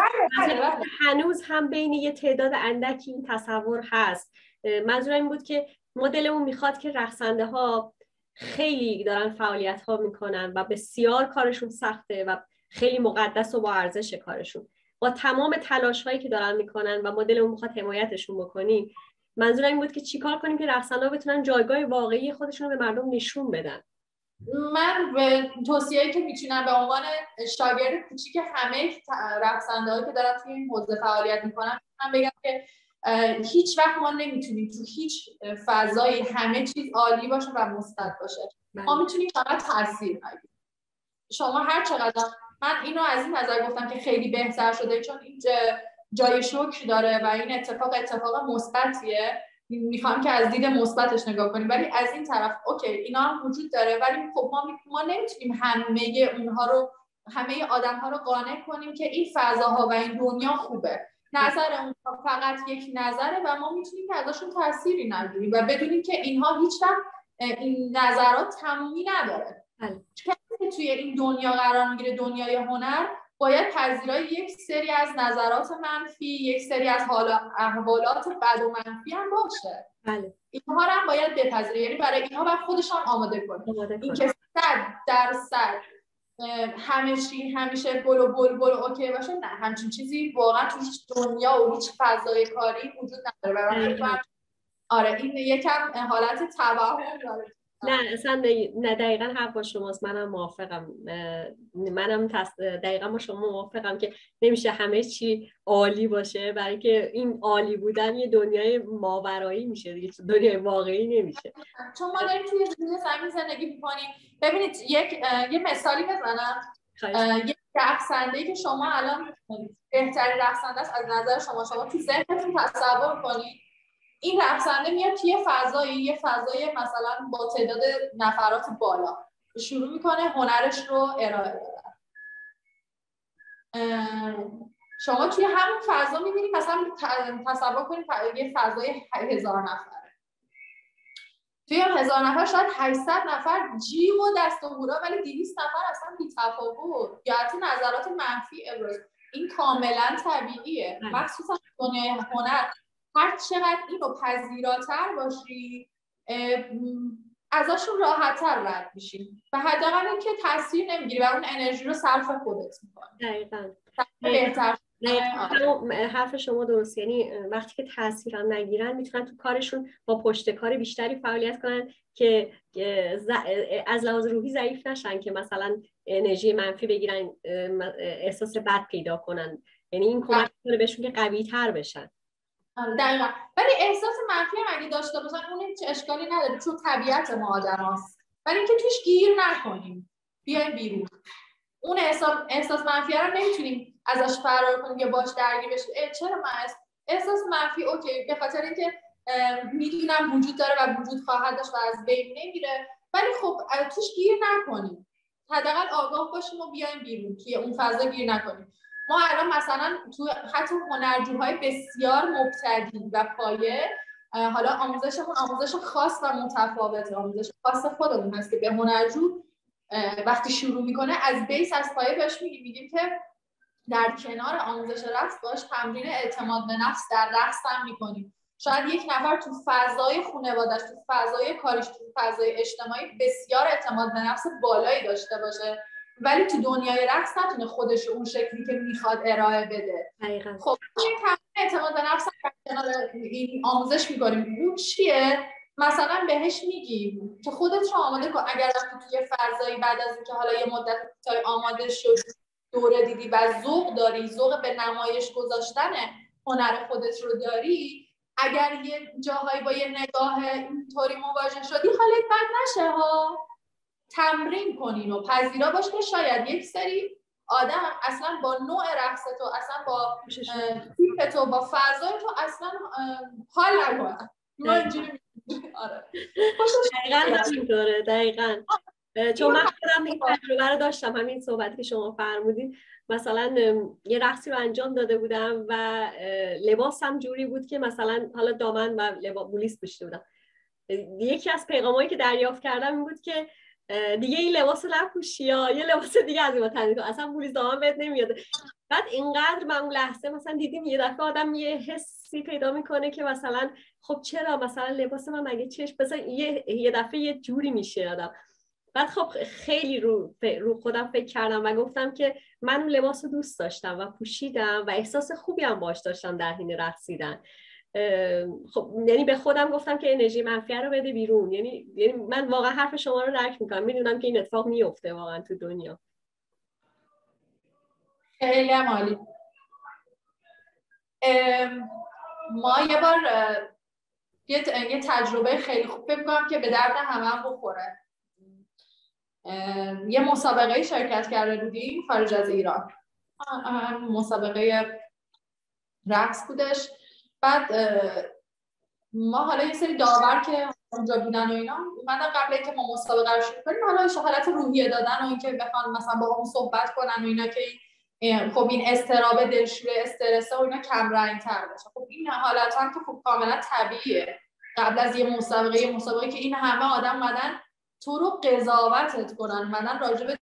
هنوز هم بین یه تعداد اندکی این تصور هست. منظورم این بود که مدلمون میخواد که رقصنده ها خیلی دارن فعالیت ها میکنن و بسیار کارشون سخته و خیلی مقدس و با ارزش کارشون، با تمام تلاش هایی که دارن میکنن و مدلمون میخواد حمایتشون بکنیم. منظورم این بود که چیکار کنیم که رقصنده ها بتونن جایگاه واقعی خودشون رو به مردم نشون بدن. من به توصیه‌ای که میتونم به عنوان شاگرد کوچیک همه رقصنده‌هایی که دارن توی این حوزه فعالیت میکنن من بگم که هیچ وقت ما نمیتونیم تو هیچ فضایی همه چیز عالی باشه و مثبت باشه. ما میتونیم فقط تاثیر بگیریم. شما هر چقدر، من اینو از این نظر گفتم که خیلی بهتر شده چون این جای شکر داره و این اتفاق اتفاق مثبتیه، میخوام که از دید مثبتش نگاه کنیم. ولی از این طرف اوکی اینا هم وجود داره، ولی خب ما ما نمیتونیم همه اونها رو همه آدم‌ها رو قانع کنیم که این فضاها و این دنیا خوبه. نظر اونها فقط یک نظره و ما میتونیم که ازشون تأثیری نگیریم و بدونیم که اینها هیچ وقت این نظرات تمومی نداره. کسی توی این دنیا قرار میگیره، دنیای هنر، باید پذیرای یک سری از نظرات منفی، یک سری از حالا احوالات بد و منفی هم باشه. بله. اینها رو هم باید بپذیره، یعنی برای اینها باید خودشان آماده کنه. این که صد درصد همه چی همیشه گل و بلبل اوکی باشه، نه، همچین چیزی واقعا تو هیچ دنیا و هیچ فضای کاری وجود نداره. برای آره این یکم حالت توهم داره. نه اصلا نه، دقیقا حق با شماست. منم موافقم. منم دقیقا با شما موافقم که نمیشه همه چی عالی باشه، برای که این عالی بودن یه دنیای ماورایی میشه دیگه، دنیای واقعی نمیشه. چون ما داریم توی زمین زندگی میکنیم. ببینید یک یه مثالی بزنم. یک رقصنده‌ای که شما الان بهترین رقصنده است از نظر شما، شما تو ذهنتون تصور کنید این رقصنده میاد توی فضایی یه فضای مثلا با تعداد نفرات بالا شروع میکنه هنرش رو ارائه دادن. شما توی همون فضا میبینید مثلا تصور کنید یه فضای هزار نفره. توی هزار نفر شاید هشتصد نفر جیغ و دست و هورا، ولی دویست نفر اصلا بی‌تفاوت یا حتی نظرات منفی ابراز. این کاملا طبیعیه، مخصوصا دنیای هنر. هر چقدر اینو پذیراتر باشی ازشون راحت‌تر رد میشی و حداقل اینکه تاثیر نمیگیری و اون انرژی رو صرف خودت میکنی. دقیقاً. بهتر. حرف شما درست. یعنی وقتی که تاثیر هم نگیرن میتونن تو کارشون با پشتکار بیشتری فعالیت کنن که از لحاظ روحی ضعیف نشن، که مثلا انرژی منفی بگیرن، احساس بد پیدا کنن. یعنی این کمک میکنه بهشون که قوی تر بشن. دقیقا. ولی احساس منفی هم اگه داشته باشن اون هیچ اشکالی نداره چون طبیعت ما آدم هست. ولی اینکه توش گیر نکنیم، بیایم بیرون. اون احساس احساس منفی رو نمیتونیم ازش فرار کنیم یا باش درگیر بشیم. چرا من احساس منفی اوکی به خاطر اینکه میدونم وجود داره و وجود خواهد داشت و از بین نمیره، ولی خب توش گیر نکنیم. حداقل آگاه باشیم و بیایم بیرون، توی اون فضا گیر نکنیم. ما الان مثلا تو حتی هنرجوهای بسیار مبتدی و پایه، حالا آموزشمون آموزش خاص و متفاوته، آموزش خاص خودمون هست که به هنرجو وقتی شروع میکنه از بیس از پایه بهش میگیم میگیم که در کنار آموزش رقص باش تمرین اعتماد به نفس در رقص هم میکنیم. شاید یک نفر تو فضای خانواده‌اش، تو فضای کاریش، تو فضای اجتماعی بسیار اعتماد به نفس بالایی داشته باشه، ولی تو دنیای رقص نتونه خودش اون شکلی که میخواد ارائه بده. دقیقاً. خب این تمرین اعتماد به نفس این آموزش می‌کنیم. اون چیه؟ مثلا بهش میگیم که خودت رو آماده کن. اگر رفتی توی فضایی بعد از اینکه حالا یه مدت کوتاهی آماده شد، دوره دیدی و ذوق داری، ذوق به نمایش گذاشتن هنر خودت رو داری، اگر یه جاهایی با یه نگاه اینطوری مواجه شدی حالت بد نشه ها. تمرین کنین و پذیرا باش که شاید یک سری آدم اصلا با نوع رقص تو، اصلا با تیپ تو، با فضای تو اصلا حال نکنن. ما اینجوری آره دقیقاً همینطوره. دقیقاً چون من خودم این تجربه رو داشتم، همین صحبتی که شما فرمودید. مثلا یه رقصی رو انجام داده بودم و لباسم جوری بود که مثلا حالا دامن و لباس بولیس پوشیده بودم. یکی از پیغامایی که دریافت کردم این بود که دیگه این لباس رو نپوشی یا یه لباس دیگه از این تنید کن، اصلا بولیس دامن بهت نمیاد. بعد اینقدر من اون لحظه مثلا دیدیم یه دفعه آدم یه حسی پیدا میکنه که مثلا خب چرا مثلا لباس من مگه چش مثلا یه یه دفعه یه جوری میشه آدم. بعد خب خیلی رو رو خودم فکر کردم و گفتم که من اون لباس رو دوست داشتم و پوشیدم و احساس خوبی هم باش داشتم در حین رقصیدن. خب یعنی به خودم گفتم که انرژی منفی رو بده بیرون. یعنی یعنی من واقعا حرف شما رو درک میکنم، میدونم که این اتفاق میفته واقعا تو دنیا. خیلی عالی. ما یه بار یه یه تجربه خیلی خوب فکر می‌کنم که به درد همه بخوره. یه مسابقه شرکت کرده بودیم خارج از ایران، مسابقه رقص بودش. بعد ما حالا یه سری داور که اونجا بودن و اینا اومدن قبل اینکه ما مسابقه رو شروع کنیم حالا حالت روحیه دادن و اینکه بخوان مثلا با هم صحبت کنن و اینا که خب این اضطراب دلشوره استرس و اینا کم رنگ‌تر بشه. خب این حالت هم که خب کاملا طبیعیه قبل از یه مسابقه یه مسابقه که این همه آدم اومدن تو رو قضاوتت کنن، اومدن راجع به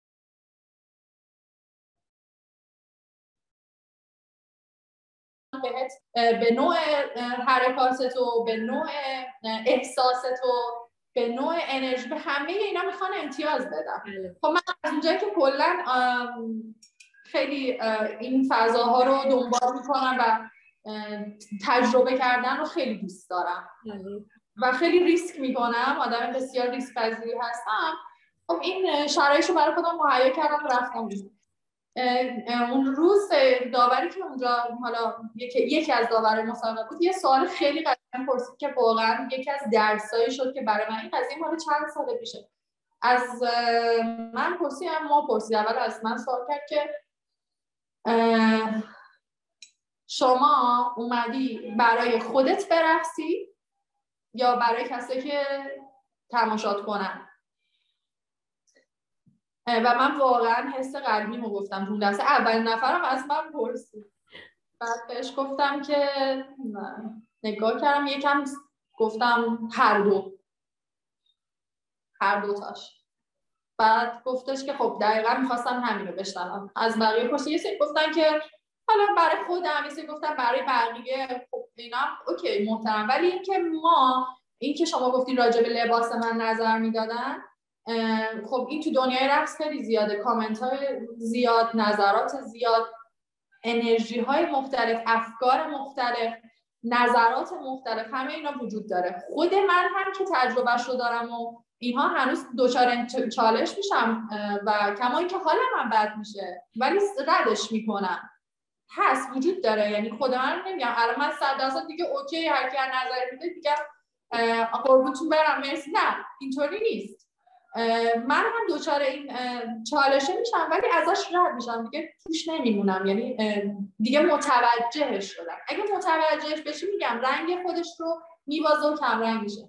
بهت به نوع حرکاتت و به نوع احساست و به نوع انرژی به همه اینا میخوان امتیاز بدن. خب من از اونجایی که کلا خیلی این فضاها رو دنبال میکنم و تجربه کردن رو خیلی دوست دارم و خیلی ریسک میکنم، آدم بسیار ریسک پذیری هستم. خب این شرایطو برای خودم مهیا کردم و رفتم. اون روز داوری که اونجا حالا یکی یکی از داورای مسابقه بود یه سوال خیلی قشنگ پرسید که واقعا یکی از درسایی شد که برای من این قضیه مال چند سال پیشه. از من پرسیدم ما پرسید اول از من سوال کرد که شما اومدی برای خودت برقصی یا برای کسی که تماشات کنن؟ و من واقعا حس قلبی رو گفتم تو لحظه. اولین نفرم از من پرسید. بعد بهش گفتم که نگاه کردم یکم گفتم هر دو هر دوتاش. بعد گفتش که خب دقیقا میخواستم همین رو بشنوم. از بقیه پرسید یه سری گفتن که حالا برای خودم، یه سری گفتن برای بقیه. خب اینا اوکی محترم، ولی اینکه ما این که شما گفتین راجع به لباس من نظر میدادن، خب این تو دنیای رقص خیلی زیاده، کامنت های زیاد، نظرات زیاد، انرژی های مختلف، افکار مختلف، نظرات مختلف، همه اینا وجود داره. خود من هم که تجربهش رو دارم و اینها هنوز دچار چالش میشم و کما اینکه حال من بد میشه ولی ردش میکنم. هست وجود داره. یعنی خود من نمیگم الان من صد درصد دیگه اوکی هر کی نظر میده دیگه قربونتون برم مرسی، نه اینطوری نیست. من هم دوچار این چالشه میشم ولی ازش رد میشم دیگه، توش نمیمونم. یعنی دیگه متوجهش شدم. اگه متوجهش بشی میگم رنگ خودش رو میبازه و کم رنگ میشه.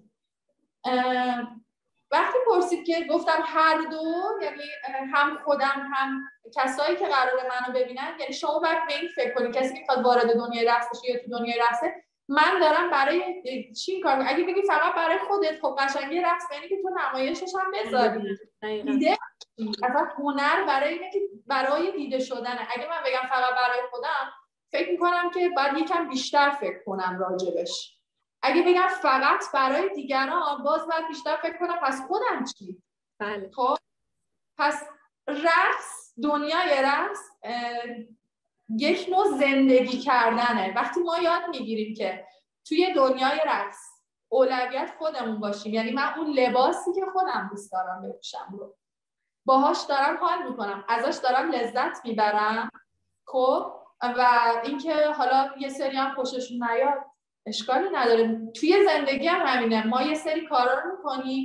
وقتی پرسید که گفتم هر دو، یعنی هم خودم هم کسایی که قراره منو ببینن. یعنی شما باید به این فکر کنید کسی که میخواد وارد دنیای رقص بشه یا تو دنیای رقصه، من دارم برای چی این کار؟ اگه بگی فقط برای خودت، خب قشنگی رقص یعنی که تو نمایشش هم بذاری. دیده اصلا هنر برای اینه که برای دیده شدنه. اگه من بگم فقط برای خودم، فکر میکنم که باید یکم بیشتر فکر کنم راجبش. اگه بگم فقط برای دیگران، باز باید بیشتر فکر کنم پس خودم چی؟ بله. خب پس رقص، دنیای رقص یک نوع زندگی کردنه. وقتی ما یاد میگیریم که توی دنیای رقص اولویت خودمون باشیم، یعنی من اون لباسی که خودم دوست دارم بپوشم رو باهاش دارم حال میکنم، ازش دارم لذت میبرم. خب و اینکه حالا یه سری هم خوششون نیاد اشکالی نداره. توی زندگی هم همینه، ما یه سری کارا رو میکنیم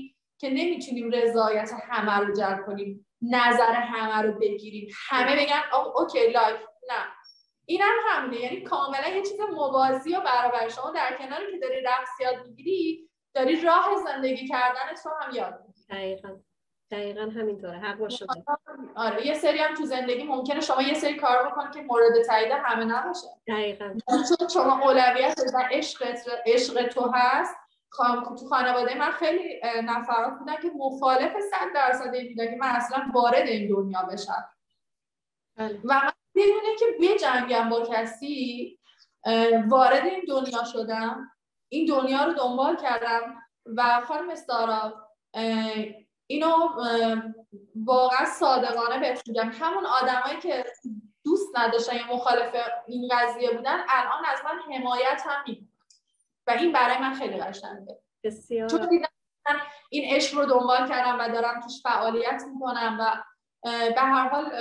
که نمیتونیم رضایت همه رو جلب کنیم، نظر همه رو بگیریم، همه بگن اوکی لایف، نه این هم همونه. یعنی کاملا یه چیز موازی و برابر. شما در کناری که داری رقص یاد میگیری داری راه زندگی کردن تو هم یاد میگیری. دقیقاً دقیقاً همینطوره، حق با شما. آره یه سری هم تو زندگی ممکنه شما یه سری کار بکنی که مورد تایید همه نباشه. دقیقاً چون شما اولویت و عشق عشق تو هست. خانم تو خانواده من خیلی نفرات بودن که مخالف صد درصد این بودن که من اصلا وارد این دنیا بشم. بله. و من بدونه که بجنگم با کسی وارد این دنیا شدم، این دنیا رو دنبال کردم و خانم سارا اینو واقعا صادقانه بهت میگم، همون آدمایی که دوست نداشتن یا مخالف این قضیه بودن الان از من حمایت هم میکنن و این برای من خیلی قشنگه. بسیار. چون دیدم این عشق رو دنبال کردم و دارم توش فعالیت میکنم و به هر حال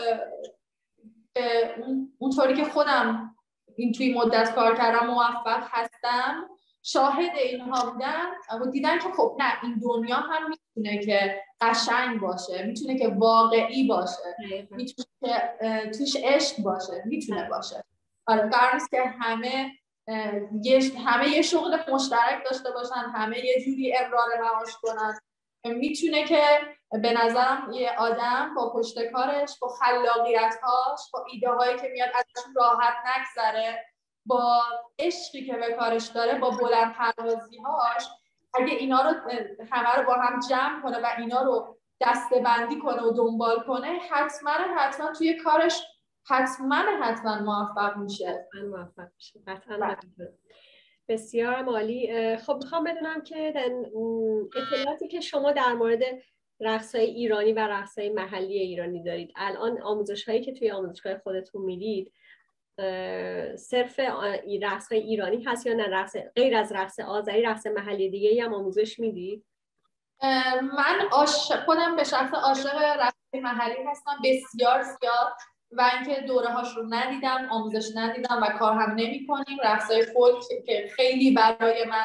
اونطوری که خودم این توی مدت کار کردم موفق هستم، شاهد اینها بودن و دیدن که خب نه این دنیا هم میتونه که قشنگ باشه، میتونه که واقعی باشه، میتونه که توش عشق باشه، میتونه باشه. آره قرار نیست که همه یه همه یه شغل مشترک داشته باشن، همه یه جوری ابرار معاش کنن. میتونه که به نظرم یه آدم با پشت کارش، با خلاقیت‌هاش، با ایده‌هایی که میاد ازش راحت نگذره، با عشقی که به کارش داره، با بلند پروازی‌هاش، اگه اینا رو همه رو با هم جمع کنه و اینا رو دسته‌بندی کنه و دنبال کنه، حتما حتما توی کارش حتما حتما موفق میشه. حتما موفق میشه. قطعا. بسیار عالی. خب میخوام بدونم که اطلاعاتی که شما در مورد رقص‌های ایرانی و رقص‌های محلی ایرانی دارید، الان آموزش‌هایی که توی آموزشگاه خودتون میدید صرف رقص‌های ایرانی هست یا نه رقص غیر از رقص آذری رقص محلی دیگه‌ای هم آموزش میدید؟ من عاشق خودم به شخص عاشق رقص محلی هستم، بسیار زیاد، و اینکه دوره هاش رو ندیدم، آموزش ندیدم و کار هم نمی کنیم. رقصای فولک که خیلی برای من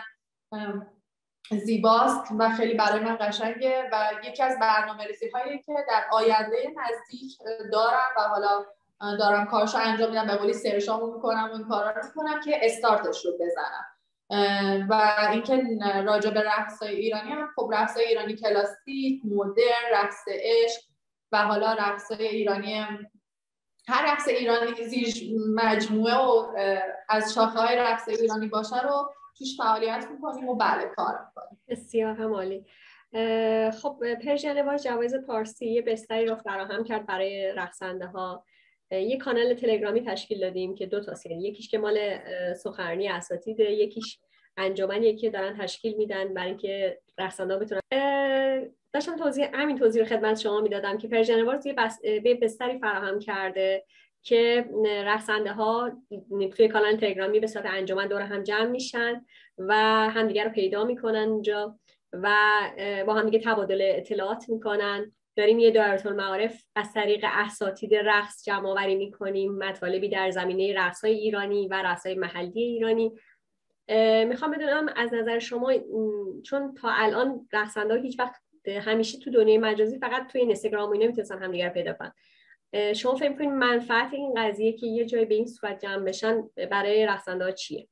زیباست و خیلی برای من قشنگه و یکی از برنامه‌ریزی هایی که در آینده نزدیک دارم و حالا دارم کارشو انجام میدم، به قولی سرشامو میکنم و این کارا رو میکنم که استارتش رو بزنم. و اینکه راجع به رقصای ایرانی هم خب رقصای ایرانی کلاسیک، مدرن، رقص عشق و حالا رقصای ایرانی هر رقص ایرانی زیر مجموعه و از شاخه‌های رقص ایرانی باشه رو توش فعالیت میکنیم و بله کار میکنیم. بسیار هم عالی. خب پرژین لباس جوایز پارسی یه بستری رو فراهم کرد برای رقصنده ها. یه کانال تلگرامی تشکیل دادیم که دو تا یعنی یکیش که مال سخنرانی اساتید، یکیش انجمنیه که دارن تشکیل میدن برای اینکه رقصنده ها بتونن. داشتم توضیح همین توضیح رو خدمت شما میدادم که پرژین لباس یه بس... بستری فراهم کرده که رقصنده ها توی کانال تلگرامی به صورت انجمن دور هم جمع میشن و همدیگه رو پیدا میکنن اونجا و با همدیگه تبادل اطلاعات میکنن. داریم یه دایره‌المعارف از طریق اساتید رقص جمع آوری میکنیم، مطالبی در زمینه رقص‌های ایرانی و رقص‌های محلی ایرانی. میخوام بدونم از نظر شما، چون تا الان رقصنده‌ها هیچ وقت همیشه تو دنیای مجازی فقط توی اینستاگرام و اینا میتونن همدیگه رو پیدا کنن، شما فکر می‌کنید منفعت این قضیه که یه جای به این صورت جمع بشن برای رقصنده‌ها چیه؟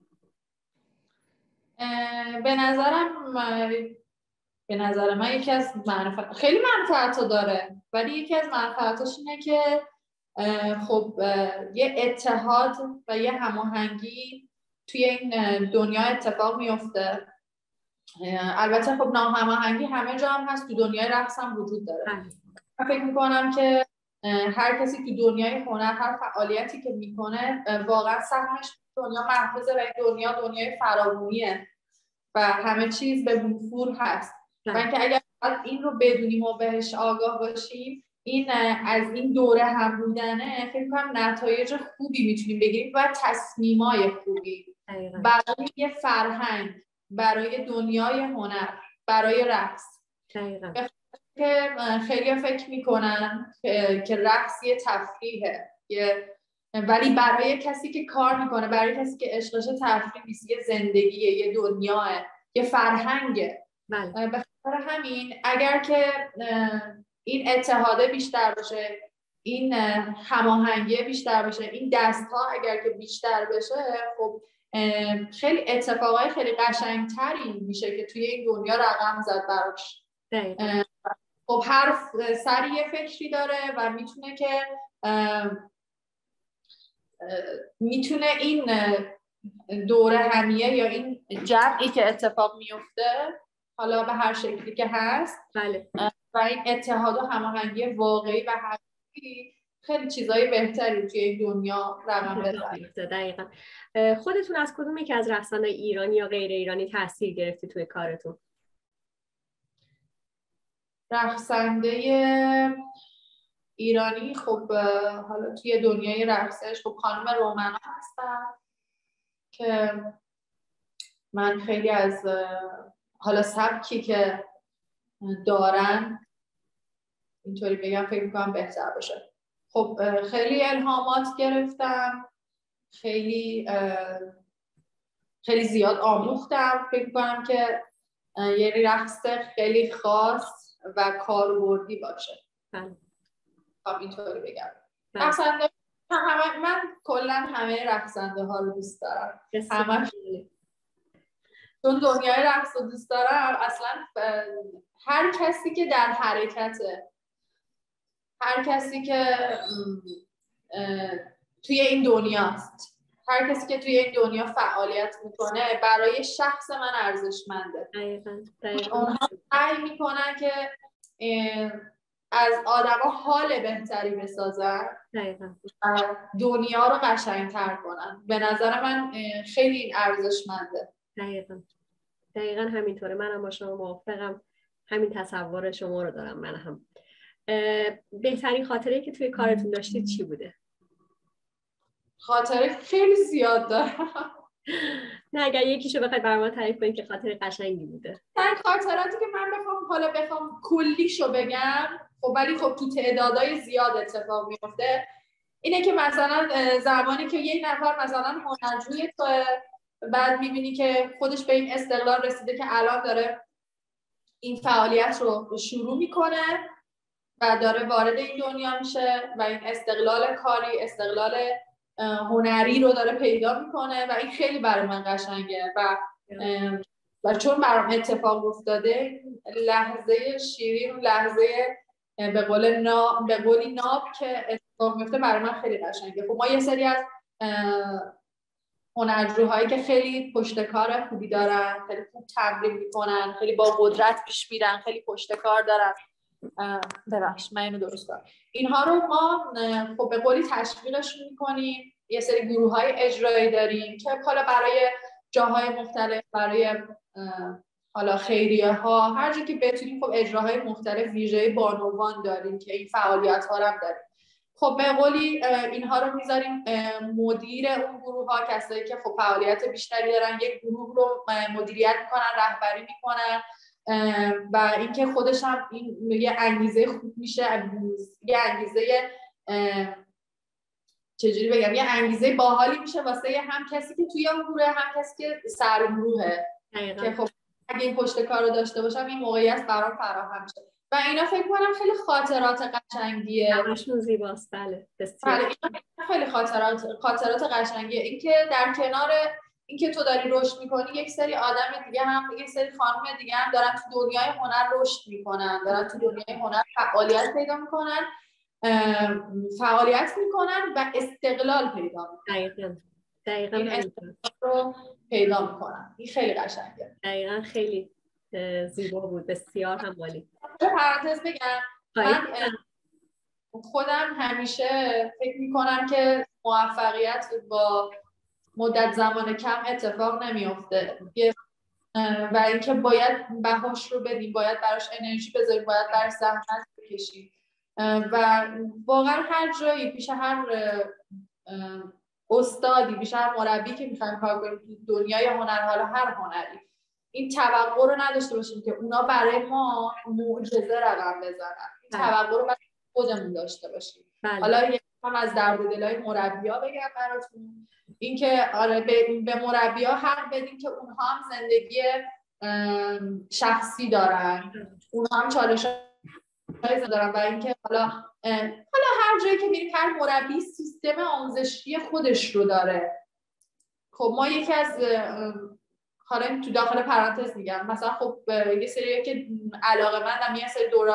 به نظرم به نظر من یکی از منفعت خیلی منفعت‌ها داره، ولی یکی از منفعتاش اینه که خب یه اتحاد و یه هماهنگی توی این دنیا اتفاق میفته. البته خب ناهماهنگی همه جا هم هست، تو دنیای رقص هم وجود داره. من فکر می‌کنم که هر کسی تو دنیای هنر هر فعالیتی که میکنه واقعا سهمش دنیا محفوظه و این دنیا دنیای فراوونیه و همه چیز به وفور هست. و اینکه اگر این رو بدونیم و بهش آگاه باشیم، این از این دوره هم بودنه فکر کنم نتایج خوبی میتونیم بگیریم و تصمیمای خوبی برای یه فرهنگ، برای دنیای هنر، برای رقص. که خیلی فکر میکنن که رقص یه تفریحه، ولی برای کسی که کار میکنه، برای کسی که عشقش تفریح نیست، یه زندگیه، یه دنیاه، یه فرهنگه. بله. برای همین اگر که این اتحاده بیشتر باشه، این هماهنگی بیشتر باشه، این دست ها اگر که بیشتر بشه، خب خیلی اتفاقای خیلی قشنگتری میشه که توی این دنیا رقم زد براش. خب هر سری یه فکری داره و میتونه که میتونه این دوره همیه یا این جمعی که اتفاق میفته، حالا به هر شکلی که هست، بله. و این اتحاد و هماهنگی واقعی و حقیقی خیلی چیزای بهتری توی این دنیا رقم بزنه. دقیقاً. خودتون از کدوم یکی از رقصنده‌های ایرانی یا غیر ایرانی تاثیر گرفتی توی کارتون؟ رقصنده ایرانی خب حالا توی دنیای رقصش خب خانم رومنا هستن که من خیلی از حالا سبکی که دارن اینطوری بگم فکر میکنم بهتر باشه. خب خیلی الهامات گرفتم، خیلی خیلی زیاد آموختم. فکر میکنم که یه رقص خیلی خاص و کاربردی باشه. خب اینطوری بگم. رقصنده همه من کلا همه رقصنده ها رو دوست دارم. همه چون دنیای رقص رو دوست دارم. اصلا هر کسی که در حرکته، هر کسی که توی این دنیاست، هر کسی که توی این دنیا فعالیت میکنه برای شخص من ارزشمنده. دقیقاً. دقیقاً. اونها سعی میکنن که از آدما حال بهتری بسازن، دقیقاً. دنیا رو قشنگتر کنن. به نظر من خیلی این ارزشمنده. دقیقاً. دقیقاً همینطوره. منم با شما موافقم. همین تصور شما رو دارم من هم. بهترین خاطره که توی کارتون داشتید چی بوده؟ خاطره خیلی زیاد دارم. نه اگر یکیشو بخواید برام تعریف کنید که خاطره قشنگی بوده. من خاطراتی که من بخوام حالا بخوام کلیشو بگم، خب ولی خب تو تعدادای زیاد اتفاق میفته، اینه که مثلا زمانی که یه نفر مثلا هنرجوی تو، بعد میبینی که خودش به این استقلال رسیده که الان داره این فعالیت رو شروع میکنه و داره وارد این دنیا میشه و این استقلال کاری، استقلال هنری رو داره پیدا میکنه و این خیلی برای من قشنگه و و چون برام اتفاق افتاده، لحظه شیرین، لحظه به قول ناب به قولی ناب که اتفاق میفته برای من خیلی قشنگه. خب ما یه سری از هنرجوهایی که خیلی پشتکار خوبی دارن، خیلی خوب تمرین میکنن، خیلی با قدرت پیش میرن، خیلی پشتکار دارن. ببخش من اینو درست کنم. اینها رو ما خب به قولی تشویقشون میکنیم. یه سری گروه‌های اجرایی داریم که حالا برای جاهای مختلف، برای حالا خیریه ها، هر جا که بتونیم خب اجراهای مختلف ویژه بانوان داریم که این فعالیت ها هم داریم. خب به قولی اینها رو میذاریم مدیر اون گروه ها، کسایی که خب فعالیت بیشتری دارن، یک گروه رو مدیریت میکنن، رهبری میکنن و اینکه خودش هم این یه انگیزه خوب میشه، یه انگیزه چجوری بگم، یه انگیزه باحالی میشه واسه هم کسی که توی اون گروه، هم کسی که سرگروهه که خب اگه این پشت کار رو داشته باشم این موقعیت برام فراهم میشه و اینا فکر کنم خیلی خاطرات قشنگیه. همشون زیباست. بله بسیار. بله خیلی خاطرات خاطرات قشنگیه. اینکه در کنار اینکه تو داری رشد میکنی، یک سری آدم دیگه هم، یک سری خانم دیگه هم دارن تو دنیای هنر رشد میکنن، دارن تو دنیای هنر فعالیت پیدا میکنن، فعالیت میکنن و استقلال پیدا میکنن. دقیقاً. دقیقاً این رو پیدا میکنن. این خیلی قشنگه. دقیقاً خیلی زیبا بود. بسیار هم عالی. پرانتز بگم من خودم همیشه فکر میکنم که موفقیت با مدت زمان کم اتفاق نمیفته و اینکه باید بهاش رو بدیم، باید براش انرژی بذاریم، باید براش زحمت بکشیم و واقعا هر جایی پیش هر استادی، پیش هر مربی که میخوایم کار کنیم تو دنیای هنر، حالا هر هنری، این توقع رو نداشته باشیم که اونا برای ما معجزه رقم بزنن. این توقع رو برای خودمون داشته باشیم. بله. حالا یک هم از درد و دلای مربی‌ها بگم براتون، اینکه آره به, به مربی‌ها حق بدیم که اونها هم زندگی شخصی دارن، اون هم چالش دارن و اینکه حالا حالا هر جایی که میریم هر مربی سیستم آموزشی خودش رو داره. خب ما یکی از حالا تو داخل پرانتز میگم مثلا خب یه سری که علاقه‌مندم یه سری دوره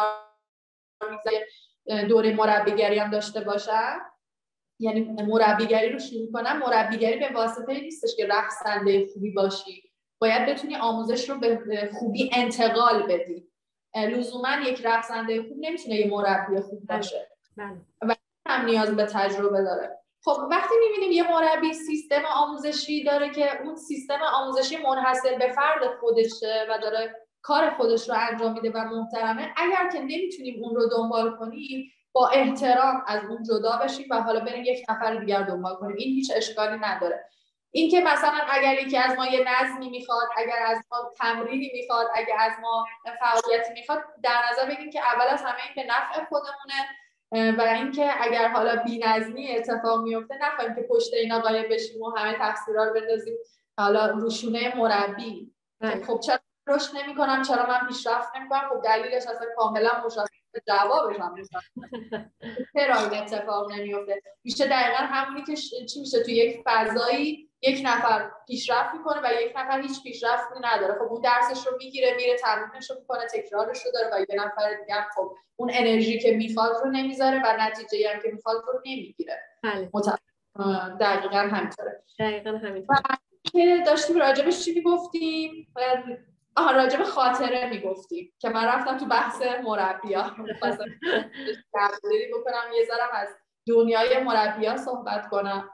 دوره مربیگری هم داشته باشن، یعنی مربیگری رو شروع کنم. مربیگری به واسطه نیستش که رقصنده خوبی باشی، باید بتونی آموزش رو به خوبی انتقال بدی. لزوما یک رقصنده خوب نمیتونه یه مربی خوب باشه و هم نیاز به تجربه داره. خب وقتی میبینیم یه مربی سیستم آموزشی داره که اون سیستم آموزشی منحصر به فرد خودشه و داره کار خودش رو انجام میده و محترمه، اگر که نمیتونیم اون رو دنبال کنیم با احترام از اون جدا بشیم و حالا بریم یک نفر دیگر دنبال کنیم، این هیچ اشکالی نداره. این که مثلا اگر یکی از ما یه نظمی میخواد، اگر از ما تمرینی میخواد، اگر از ما فعالیتی میخواد، در نظر بگیریم که اول از همه این به نفع خودمونه و اینکه اگر حالا بی‌نظمی اتفاق میفته نخواهیم که پشت اینا قایم بشیم و همه تقصیرها رو بندازیم حالا روشونه مربی. خب چرا رشد نمی‌کنم، چرا من پیشرفت نمی‌کنم؟ خب دلیلش اصلا کاملا مشخصه، جوابش هم مشخصه. چرا این اتفاق نمیفته؟ میشه دقیقاً همونی که چی میشه تو یک فضایی یک نفر پیشرفت میکنه و یک نفر هیچ پیشرفتی نداره. خب اون درسش رو میگیره، میره تمرینش رو میکنه، تکرارش رو داره و یه نفر دیگه خب اون انرژی که میخواد رو نمیذاره و نتیجه‌ای هم که میخواد رو نمیگیره. بله. مت... دقیقاً همینطوره. دقیقاً همینطوره. که داشتیم راجبش چی میگفتیم؟ آها راجب خاطره میگفتیم که من رفتم تو بحث مربی‌ها. می‌خواستم گفتگویی بکنم یه ذره از دنیای مربی‌ها صحبت کنم.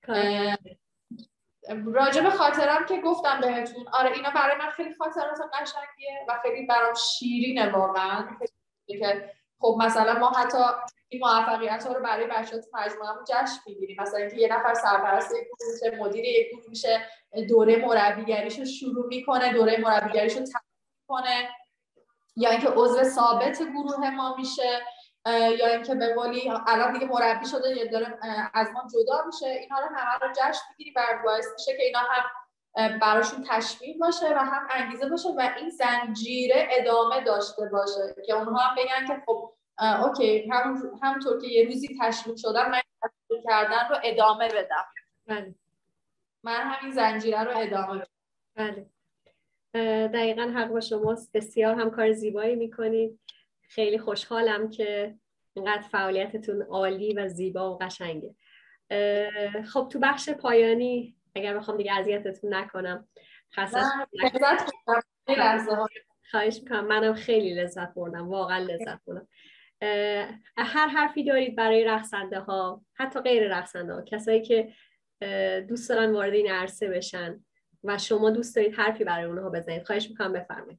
راجب خاطرم که گفتم بهتون، آره اینا برای من خیلی خاطرات قشنگیه و خیلی برام شیرینه واقعا. که خب مثلا ما حتی این موفقیت ها رو برای بچه‌ها تو مجموعه‌مون جشن می‌گیریم، مثلا اینکه یه نفر سرپرست یک گروه میشه، مدیر یک گروه میشه، دوره مربیگریشو شروع میکنه، دوره مربیگریشو تموم میکنه، یا اینکه عضو ثابت گروه ما میشه، یا اینکه به قولی الان دیگه مربی شده یا داره از ما جدا میشه. اینها رو همه رو جشن میگیریم و باعث میشه که اینا هم براشون تشویق باشه و هم انگیزه باشه و این زنجیره ادامه داشته باشه که اونها هم بگن که خب اوکی هم همونطور که یه روزی تشویق شدن من تشویق کردن رو ادامه بدم. بله. من همین زنجیره رو ادامه بدم. بله. دقیقاً حق با شماست. بسیار هم کار زیبایی میکنید. خیلی خوشحالم که اینقدر فعالیتتون عالی و زیبا و قشنگه. خب تو بخش پایانی اگر بخوام دیگه اذیتتون نکنم، لذت بردم. خواهش میکنم. منم خیلی لذت بردم، واقعا لذت بردم. هر حرفی دارید برای رقصنده ها، حتی غیر رقصنده ها، کسایی که دوست دارن وارد این عرصه بشن و شما دوست دارید حرفی برای اونها بزنید، خواهش میکنم بفرمایید.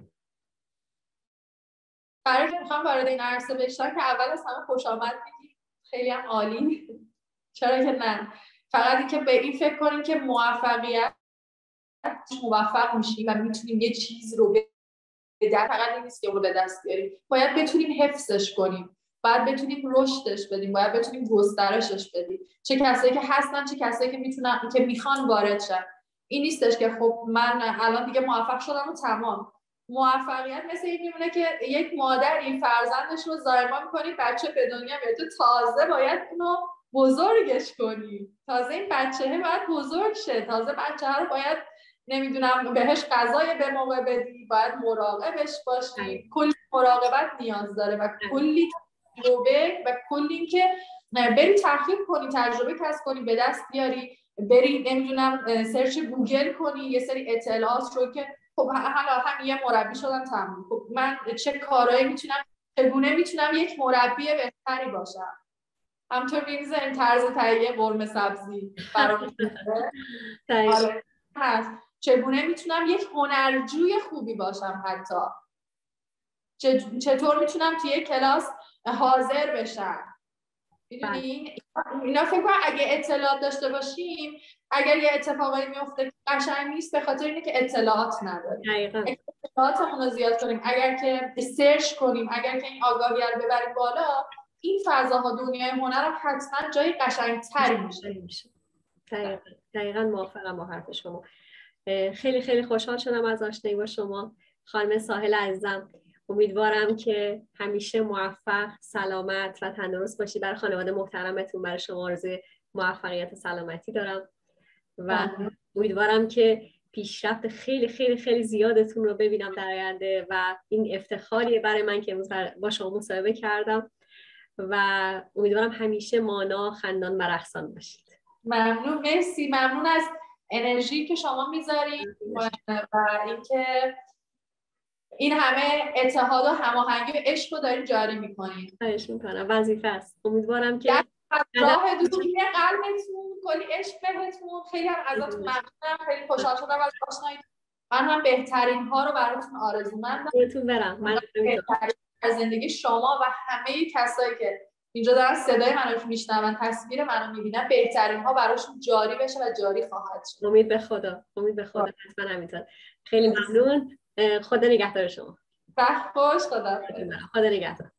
برای که میخوام وارد این عرصه بشن که اول از همه خوش آمد میگیم، خیلی هم عالی. چرا که نه، فقط اینکه به این فکر کنیم که موفقیت موفق میشیم و میتونیم یه چیز رو به در فقط این نیست که اون رو به دست بیاریم، باید بتونیم حفظش کنیم، باید بتونیم رشدش بدیم، باید بتونیم گسترشش بدیم. چه کسایی که هستن، چه کسایی که میتونن که میخوان وارد شن. این نیستش که خب من الان دیگه موفق شدم و تمام. موفقیت مثل این میمونه که یک مادری فرزندش رو زایمان می‌کنه، بچه به دنیا میاد، تو تازه باید اونو بزرگش کنی، تازه این بچه‌ها باید بزرگ شه، تازه بچه‌ها رو باید نمیدونم بهش غذای به موقع بدی، باید مراقبش باشی، کلی مراقبت نیاز داره و کلی تجربه و کلی که بری تحقیق کنی، تجربه کسب کنی، به دست بیاری، بری نمیدونم سرچ گوگل کنی یه سری اطلاعات رو که خب حالا هم یه مربی شدم تمام، خب من چه کارهایی میتونم، چگونه میتونم یک مربی بهتری باشم. همطور می‌ریزه این طرز تهیه قرمه سبزی برام آره هست. چگونه میتونم یک هنرجوی خوبی باشم، حتی چطور میتونم توی یک کلاس حاضر بشم. میدونی اینا فکر کنم اگه اطلاعات داشته باشیم، اگر یه اتفاقی میفته قشنگ نیست به خاطر اینه که اطلاعات نداریم. اگه اطلاعاتمون رو زیاد کنیم، اگر که سرچ کنیم، اگر که این آگاهی رو ببریم بالا، این فضاها دنیای هنر هم حتما جای قشنگتری میشه. دقیقاً دقیقاً موافقم با حرف شما. خیلی خیلی خوشحال شدم از آشنایی با شما خانم ساحل عزیزم. امیدوارم که همیشه موفق، سلامت و تندرست باشی. برای خانواده محترمتون، برای شما آرزوی موفقیت و سلامتی دارم و امیدوارم که پیشرفت خیلی خیلی خیلی زیادتون رو ببینم در آینده و این افتخاریه برای من که امروز با شما مصاحبه کردم و امیدوارم همیشه مانا، خندان و رقصان باشید. ممنون، مرسی، ممنون از انرژی که شما میذارید و اینکه این همه اتحاد و هماهنگی و عشق رو دارید جاری میکنید. خواهش میکنم، وظیفه است. امیدوارم که راه دوری قلبتون کلی عشق بهتون. خیلی هم ازتون ممنونم، خیلی خوشحال شدم از آشنایی. من هم بهترین ها رو براتون آرزومندم. خودتون برم. من از زندگی شما و همه کسایی که اینجا دارن صدای منو میشنون، تصویر منو میبینن، بهترین ها براشون جاری بشه و جاری خواهد شد. امید به خدا، امید به خدا. حتما همینطور. خیلی ممنون. خدا نگهدار شما. بخت خوش. خدا خدا نگهدار.